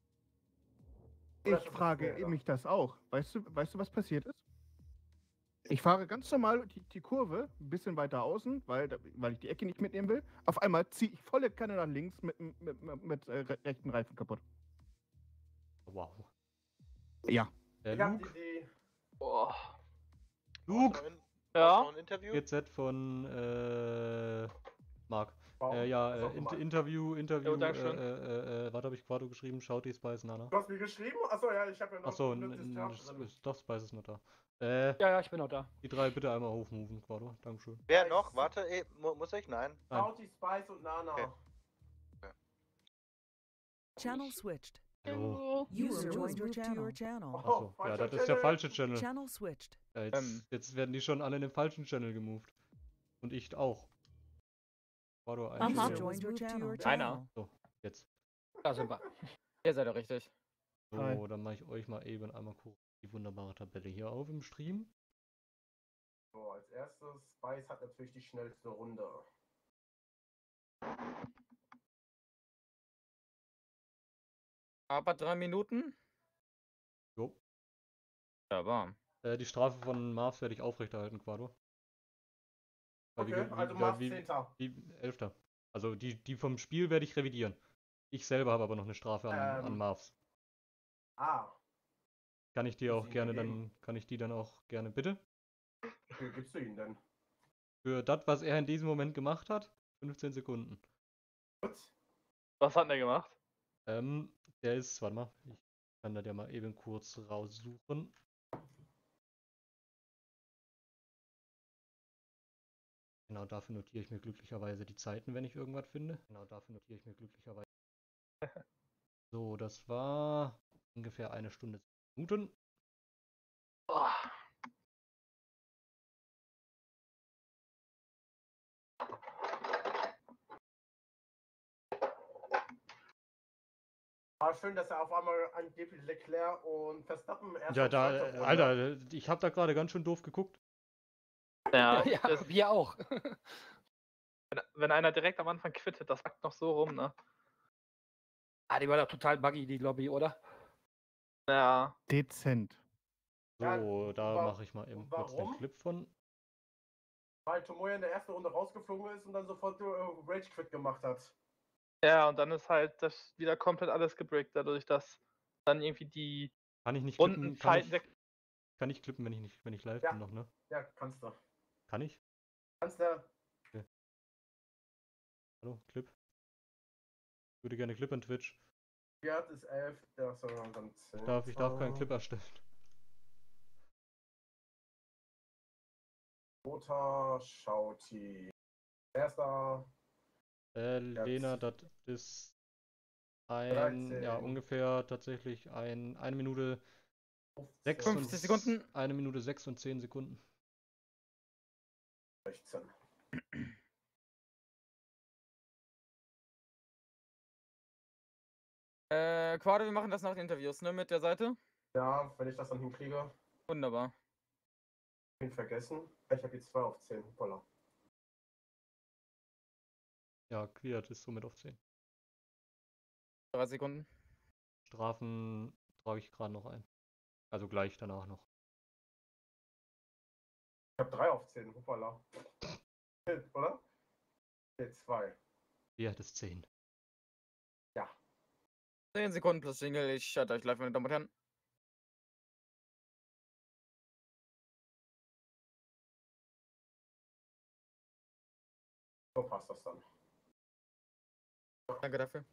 Oder Ich schon frage früher, ja. mich das auch. Weißt du, was passiert ist? Ich fahre ganz normal die Kurve ein bisschen weiter außen, weil ich die Ecke nicht mitnehmen will. Auf einmal ziehe ich volle Kanne nach links mit rechten Reifen kaputt. Wow. Ja. Der Ich hab Luke, die Boah. Luke! Ja. Noch ein Interview? GZ von Marc. Wow. Ja, Was auch immer. Interview, Dankeschön. was habe ich Quado geschrieben? Schaut die Spice Nana. Du hast mir geschrieben? Achso, ja, ich habe ja noch Achso, ein Discharge drin. doch, Spice ist noch da. Ja, ich bin noch da. Die drei bitte einmal hochmoven, Quado. Dankeschön. Wer noch? Warte, muss ich? Nein. Nein. Shouty, Spice und Nana. Okay. Channel switched. Hallo. User Hallo. was moved to your channel. Achso, ja, falscher das ist der Channel. falsche Channel. Channel switched. Ja, jetzt werden die schon alle in den falschen Channel gemoved. Und ich auch. Quado Aha. User einstellen. joined your channel. Einer. Jetzt. Da sind wir. Ihr seid doch richtig. So, Hi. dann mache ich euch mal eben einmal kurz die wunderbare Tabelle hier auf im Stream. So, als erstes, Spice hat natürlich die schnellste Runde. Aber 3 Minuten? Jo. Ja, war. Die Strafe von Marv werde ich aufrechterhalten, Quado. Weil Okay, also Marv wie, 10. wie 11. Also die vom Spiel werde ich revidieren. Ich selber habe aber noch eine Strafe an Marvs. Ah, Kann ich dir Ist auch ihm gerne gegeben. dann, kann ich die dann auch gerne, bitte? wie gibst du ihn denn? Für das, was er in diesem Moment gemacht hat, 15 Sekunden. Gut. Was hat der gemacht? Der ist, warte mal, ich kann das ja mal eben kurz raussuchen. Genau dafür notiere ich mir glücklicherweise die Zeiten, wenn ich irgendwas finde. Genau dafür notiere ich mir glücklicherweise. So, das war ungefähr 1 Stunde 10 Minuten. Boah. War schön, dass er auf einmal angeblich Leclerc und Verstappen erst Ja, und da, Zweiter wurde. Alter, ich habe da gerade ganz schön doof geguckt. Ja, Ja, das, wir auch. wenn einer direkt am Anfang quittet, das packt noch so rum, ne? Ah, die war doch total buggy, die Lobby, oder? Ja. Dezent. Ja, So, da wa- mache ich mal eben kurz den warum? Clip von. Weil Tomoya in der ersten Runde rausgeflogen ist und dann sofort Rage Quit gemacht hat. Ja, und dann ist halt das wieder komplett alles gebrickt, dadurch, dass dann irgendwie die Kann ich nicht klippen? Rundenzeiten weg. Kann ich klippen, wenn ich live Ja. bin noch, ne? Ja, kannst du. Kann ich? Kannst du. Warte Hallo, Clip. Ich würde gerne Clip an Twitch. Wert ist 11, das soll dann 10. Ich darf keinen Clip erstellen. Lothar, Schauti. Erster. Lena, das ist ja, 13. ungefähr tatsächlich 1 Minute 6 50 Sekunden. 1 Minute 6 und 10 Sekunden. 16. Quade, wir machen das nach den Interviews, ne, mit der Seite? Ja, wenn ich das dann hinkriege. Wunderbar. Ich bin vergessen. Ich habe jetzt 2 auf 10. Hoppala. Ja, Quiert ist somit auf 10. 3 Sekunden. Strafen trage ich gerade noch ein. Also gleich danach noch. Ich habe 3 auf 10. Hoppala. Oder? Ne, 2. Quiert ist 10. Ja. 10 Sekunden plus Jingle. Ich schalte euch live, meine Damen und Herren. So passt das dann. Danke dafür.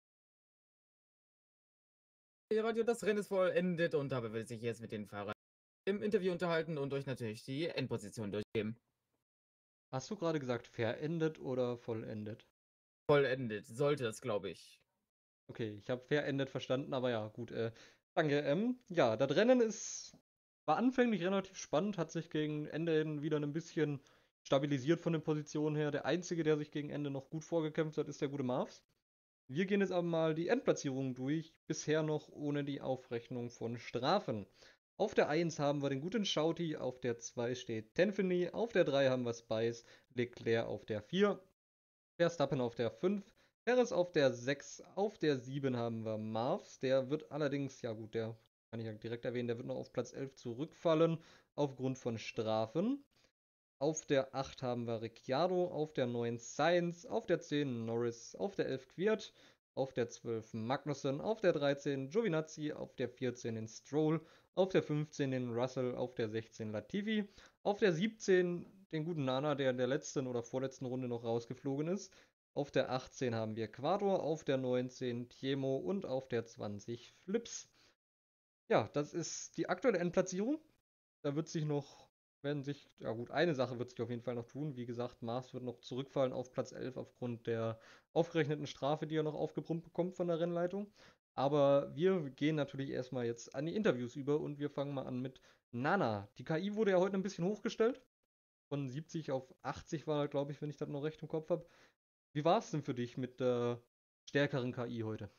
Radio, das Rennen ist vollendet und dabei will sich jetzt mit den Fahrern im Interview unterhalten und euch natürlich die Endposition durchgeben. Hast du gerade gesagt verendet oder vollendet? Vollendet sollte das, glaube ich. Okay, ich habe verendet verstanden, aber ja, gut. Danke. Ja, das Rennen war anfänglich relativ spannend, hat sich gegen Ende hin wieder ein bisschen stabilisiert von den Positionen her. Der Einzige, der sich gegen Ende noch gut vorgekämpft hat, ist der gute Marvs. Wir gehen jetzt aber mal die Endplatzierungen durch, bisher noch ohne die Aufrechnung von Strafen. Auf der 1 haben wir den guten Schauti, auf der 2 steht Tenfany, auf der 3 haben wir Spice, Leclerc auf der 4, Verstappen auf der 5, Perez auf der 6, auf der 7 haben wir Marvs, der wird allerdings, ja gut, der kann ich ja direkt erwähnen, der wird noch auf Platz 11 zurückfallen, aufgrund von Strafen. Auf der 8 haben wir Ricciardo, auf der 9 Sainz, auf der 10 Norris, auf der 11 Kvyat, auf der 12 Magnussen, auf der 13 Giovinazzi, auf der 14 den Stroll, auf der 15 den Russell, auf der 16 Latifi, auf der 17 den guten Nana, der in der letzten oder vorletzten Runde noch rausgeflogen ist. Auf der 18 haben wir Quador, auf der 19 Tiemo und auf der 20 Flips. Ja, das ist die aktuelle Endplatzierung. Da wird sich noch ja gut, eine Sache wird sich auf jeden Fall noch tun. Wie gesagt, Mars wird noch zurückfallen auf Platz 11 aufgrund der aufgerechneten Strafe, die er noch aufgebrummt bekommt von der Rennleitung. Aber wir gehen natürlich erstmal jetzt an die Interviews über und wir fangen mal an mit Nana. Die KI wurde ja heute ein bisschen hochgestellt. Von 70 auf 80 war, glaube ich, wenn ich das noch recht im Kopf habe. Wie war es denn für dich mit der stärkeren KI heute?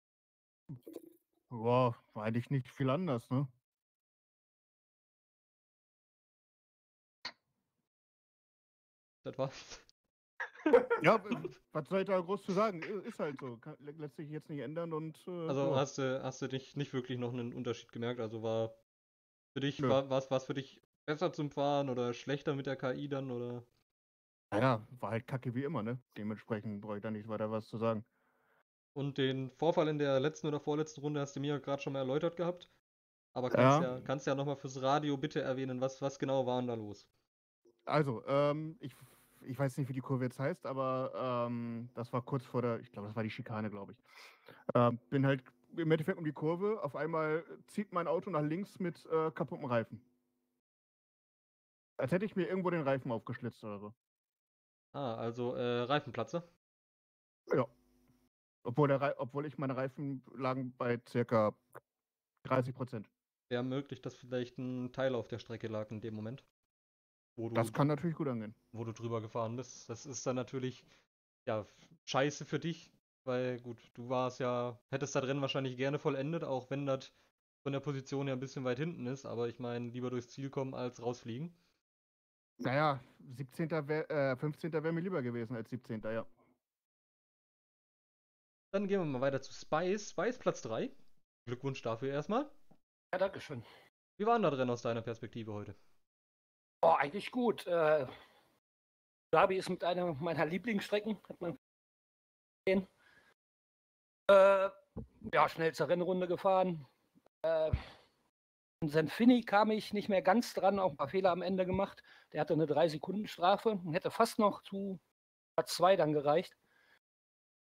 Boah, war eigentlich nicht viel anders, ne? Das war's. Ja, was soll ich da groß zu sagen? Ist halt so. Lässt sich jetzt nicht ändern und. Also ja. hast du dich nicht wirklich noch einen Unterschied gemerkt? Also war für dich, Nö. war es für dich besser zum Fahren oder schlechter mit der KI dann? Oder? Naja, war halt kacke wie immer, ne? Dementsprechend brauche ich da nicht weiter was zu sagen. Und den Vorfall in der letzten oder vorletzten Runde hast du mir gerade schon mal erläutert gehabt. Aber Ja. kannst ja nochmal fürs Radio bitte erwähnen, was genau war denn da los? Also, ich weiß nicht, wie die Kurve jetzt heißt, aber das war kurz vor ich glaube, das war die Schikane, glaube ich. Bin halt im Endeffekt um die Kurve, auf einmal zieht mein Auto nach links mit kaputtem Reifen. Als hätte ich mir irgendwo den Reifen aufgeschlitzt oder so. Ah, also Reifenplatzer? Ja. Obwohl meine Reifen lagen bei circa 30%. Wäre möglich, dass vielleicht ein Teil auf der Strecke lag in dem Moment. Das kann natürlich gut angehen. Wo du drüber gefahren bist. Das ist dann natürlich, ja, scheiße für dich, weil gut, hättest das Rennen wahrscheinlich gerne vollendet, auch wenn das von der Position her ein bisschen weit hinten ist, aber ich meine, lieber durchs Ziel kommen als rausfliegen. Naja, 15. wäre mir lieber gewesen als 17. Ja. Dann gehen wir mal weiter zu Spice. Spice Platz 3. Glückwunsch dafür erstmal. Ja, dankeschön. Wie war denn das Rennen aus deiner Perspektive heute? Oh, eigentlich gut. Derby ist mit einer meiner Lieblingsstrecken, hat man gesehen. Ja, schnellste Rennrunde gefahren. In Senfini kam ich nicht mehr ganz dran, auch ein paar Fehler am Ende gemacht. Der hatte eine 3-Sekunden-Strafe und hätte fast noch zu Platz 2 dann gereicht.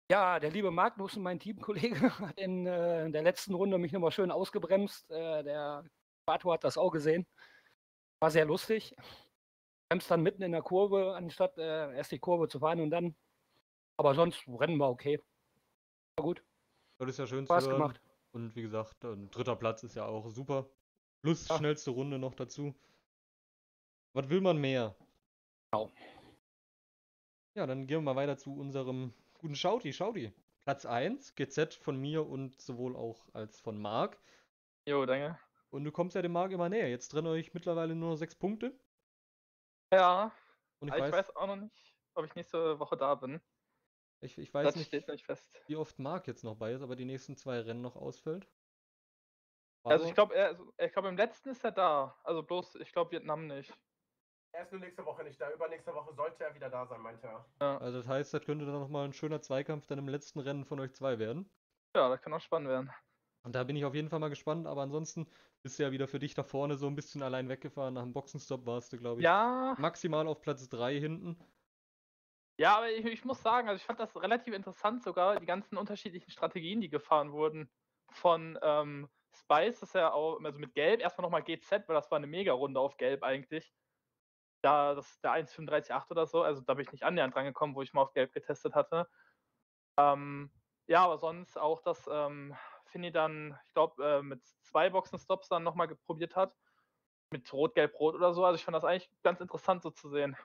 Ja, der liebe Magnus, mein Teamkollege, hat in der letzten Runde mich nochmal schön ausgebremst. Der Pato hat das auch gesehen. War sehr lustig. Bremst dann mitten in der Kurve, anstatt erst die Kurve zu fahren und dann. Aber sonst Rennen war okay. War gut. Das ist ja schön zu Spaß hören. gemacht. Und wie gesagt, ein dritter Platz ist ja auch super. Plus Ja. schnellste Runde noch dazu. Was will man mehr? Genau. Ja, dann gehen wir mal weiter zu unserem guten Schauti. Schauti. Platz 1, GZ von mir und sowohl auch als von Marc. Jo, danke. Und du kommst ja dem Marc immer näher. Jetzt trennen euch mittlerweile nur noch 6 Punkte. Ja, Und aber ich weiß auch noch nicht, ob ich nächste Woche da bin. ich weiß Das nicht, steht noch nicht fest. wie oft Marc jetzt noch bei ist, aber die nächsten 2 Rennen noch ausfällt. Also ich glaube, im letzten ist er da. Also bloß, ich glaube Vietnam nicht. Er ist nur nächste Woche nicht da. Übernächste Woche sollte er wieder da sein, meinte er. Ja, Also das heißt, das könnte dann nochmal ein schöner Zweikampf dann im letzten Rennen von euch 2 werden. ja, das kann auch spannend werden. Und da bin ich auf jeden Fall mal gespannt, aber ansonsten bist du ja wieder für dich da vorne so ein bisschen allein weggefahren. Nach dem Boxenstopp warst du, glaube ich, Ja, maximal auf Platz 3 hinten. ja, aber ich muss sagen, also ich fand das relativ interessant sogar, die ganzen unterschiedlichen Strategien, die gefahren wurden. Von Spice, das ist ja auch, also mit Gelb, erstmal nochmal GZ, weil das war eine Mega-Runde auf Gelb eigentlich. Da, das ist der 1,35,8 oder so, also da bin ich nicht annähernd rangekommen, wo ich mal auf Gelb getestet hatte. Ja, aber sonst auch, dass Finny dann, ich glaube, mit 2 Boxenstops dann nochmal probiert hat. Mit Rot, Gelb, Rot oder so. Also ich fand das eigentlich ganz interessant so zu sehen.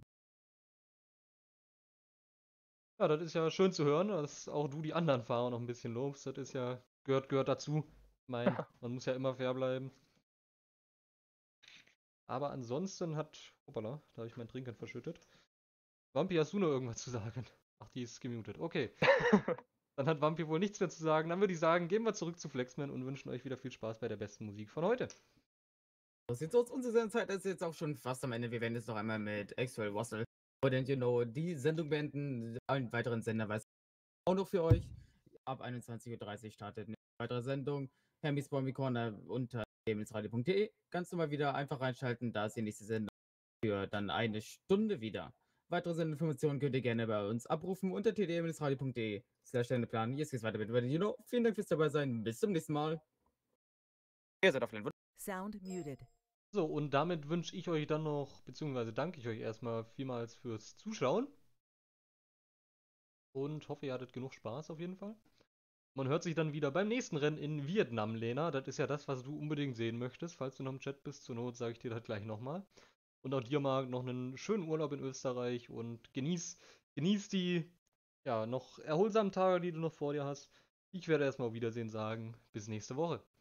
Ja, das ist ja schön zu hören, dass auch du die anderen Fahrer noch ein bisschen lobst. Das ist ja, gehört dazu. Ich meine, man muss ja immer fair bleiben. Aber ansonsten hoppala, da habe ich mein Trinken verschüttet. Wampi, hast du noch irgendwas zu sagen? Ach, die ist gemutet. Okay. Dann hat Wampi wohl nichts mehr zu sagen. Dann würde ich sagen, gehen wir zurück zu Flexman und wünschen euch wieder viel Spaß bei der besten Musik von heute. Das sieht so aus. Unsere Sendezeit ist jetzt auch schon fast am Ende. Wir werden jetzt noch einmal mit Axel Wassel und die Sendung beenden. Allen weiteren Sender weiß auch noch für euch. Ab 21:30 Uhr startet eine weitere Sendung. Hermes Bombi Corner unter demensradio.de. Ganz normal wieder einfach reinschalten. Da ist die nächste Sendung für dann eine Stunde wieder. Weitere Sendeinformationen könnt ihr gerne bei uns abrufen unter tdm-radio.de/Sendeplan. Jetzt geht's weiter mit Vielen Dank fürs dabei sein. Bis zum nächsten Mal. Ihr seid auf den Sound muted. So, und damit wünsche ich euch dann noch, beziehungsweise danke ich euch erstmal vielmals fürs Zuschauen. Und hoffe, ihr hattet genug Spaß auf jeden Fall. Man hört sich dann wieder beim nächsten Rennen in Vietnam, Lena. Das ist ja das, was du unbedingt sehen möchtest. Falls du noch im Chat bist, zur Not sage ich dir das gleich nochmal. Und auch dir, Marc, noch einen schönen Urlaub in Österreich und genieß die noch erholsamen Tage, die du noch vor dir hast. Ich werde erstmal auf Wiedersehen sagen. Bis nächste Woche.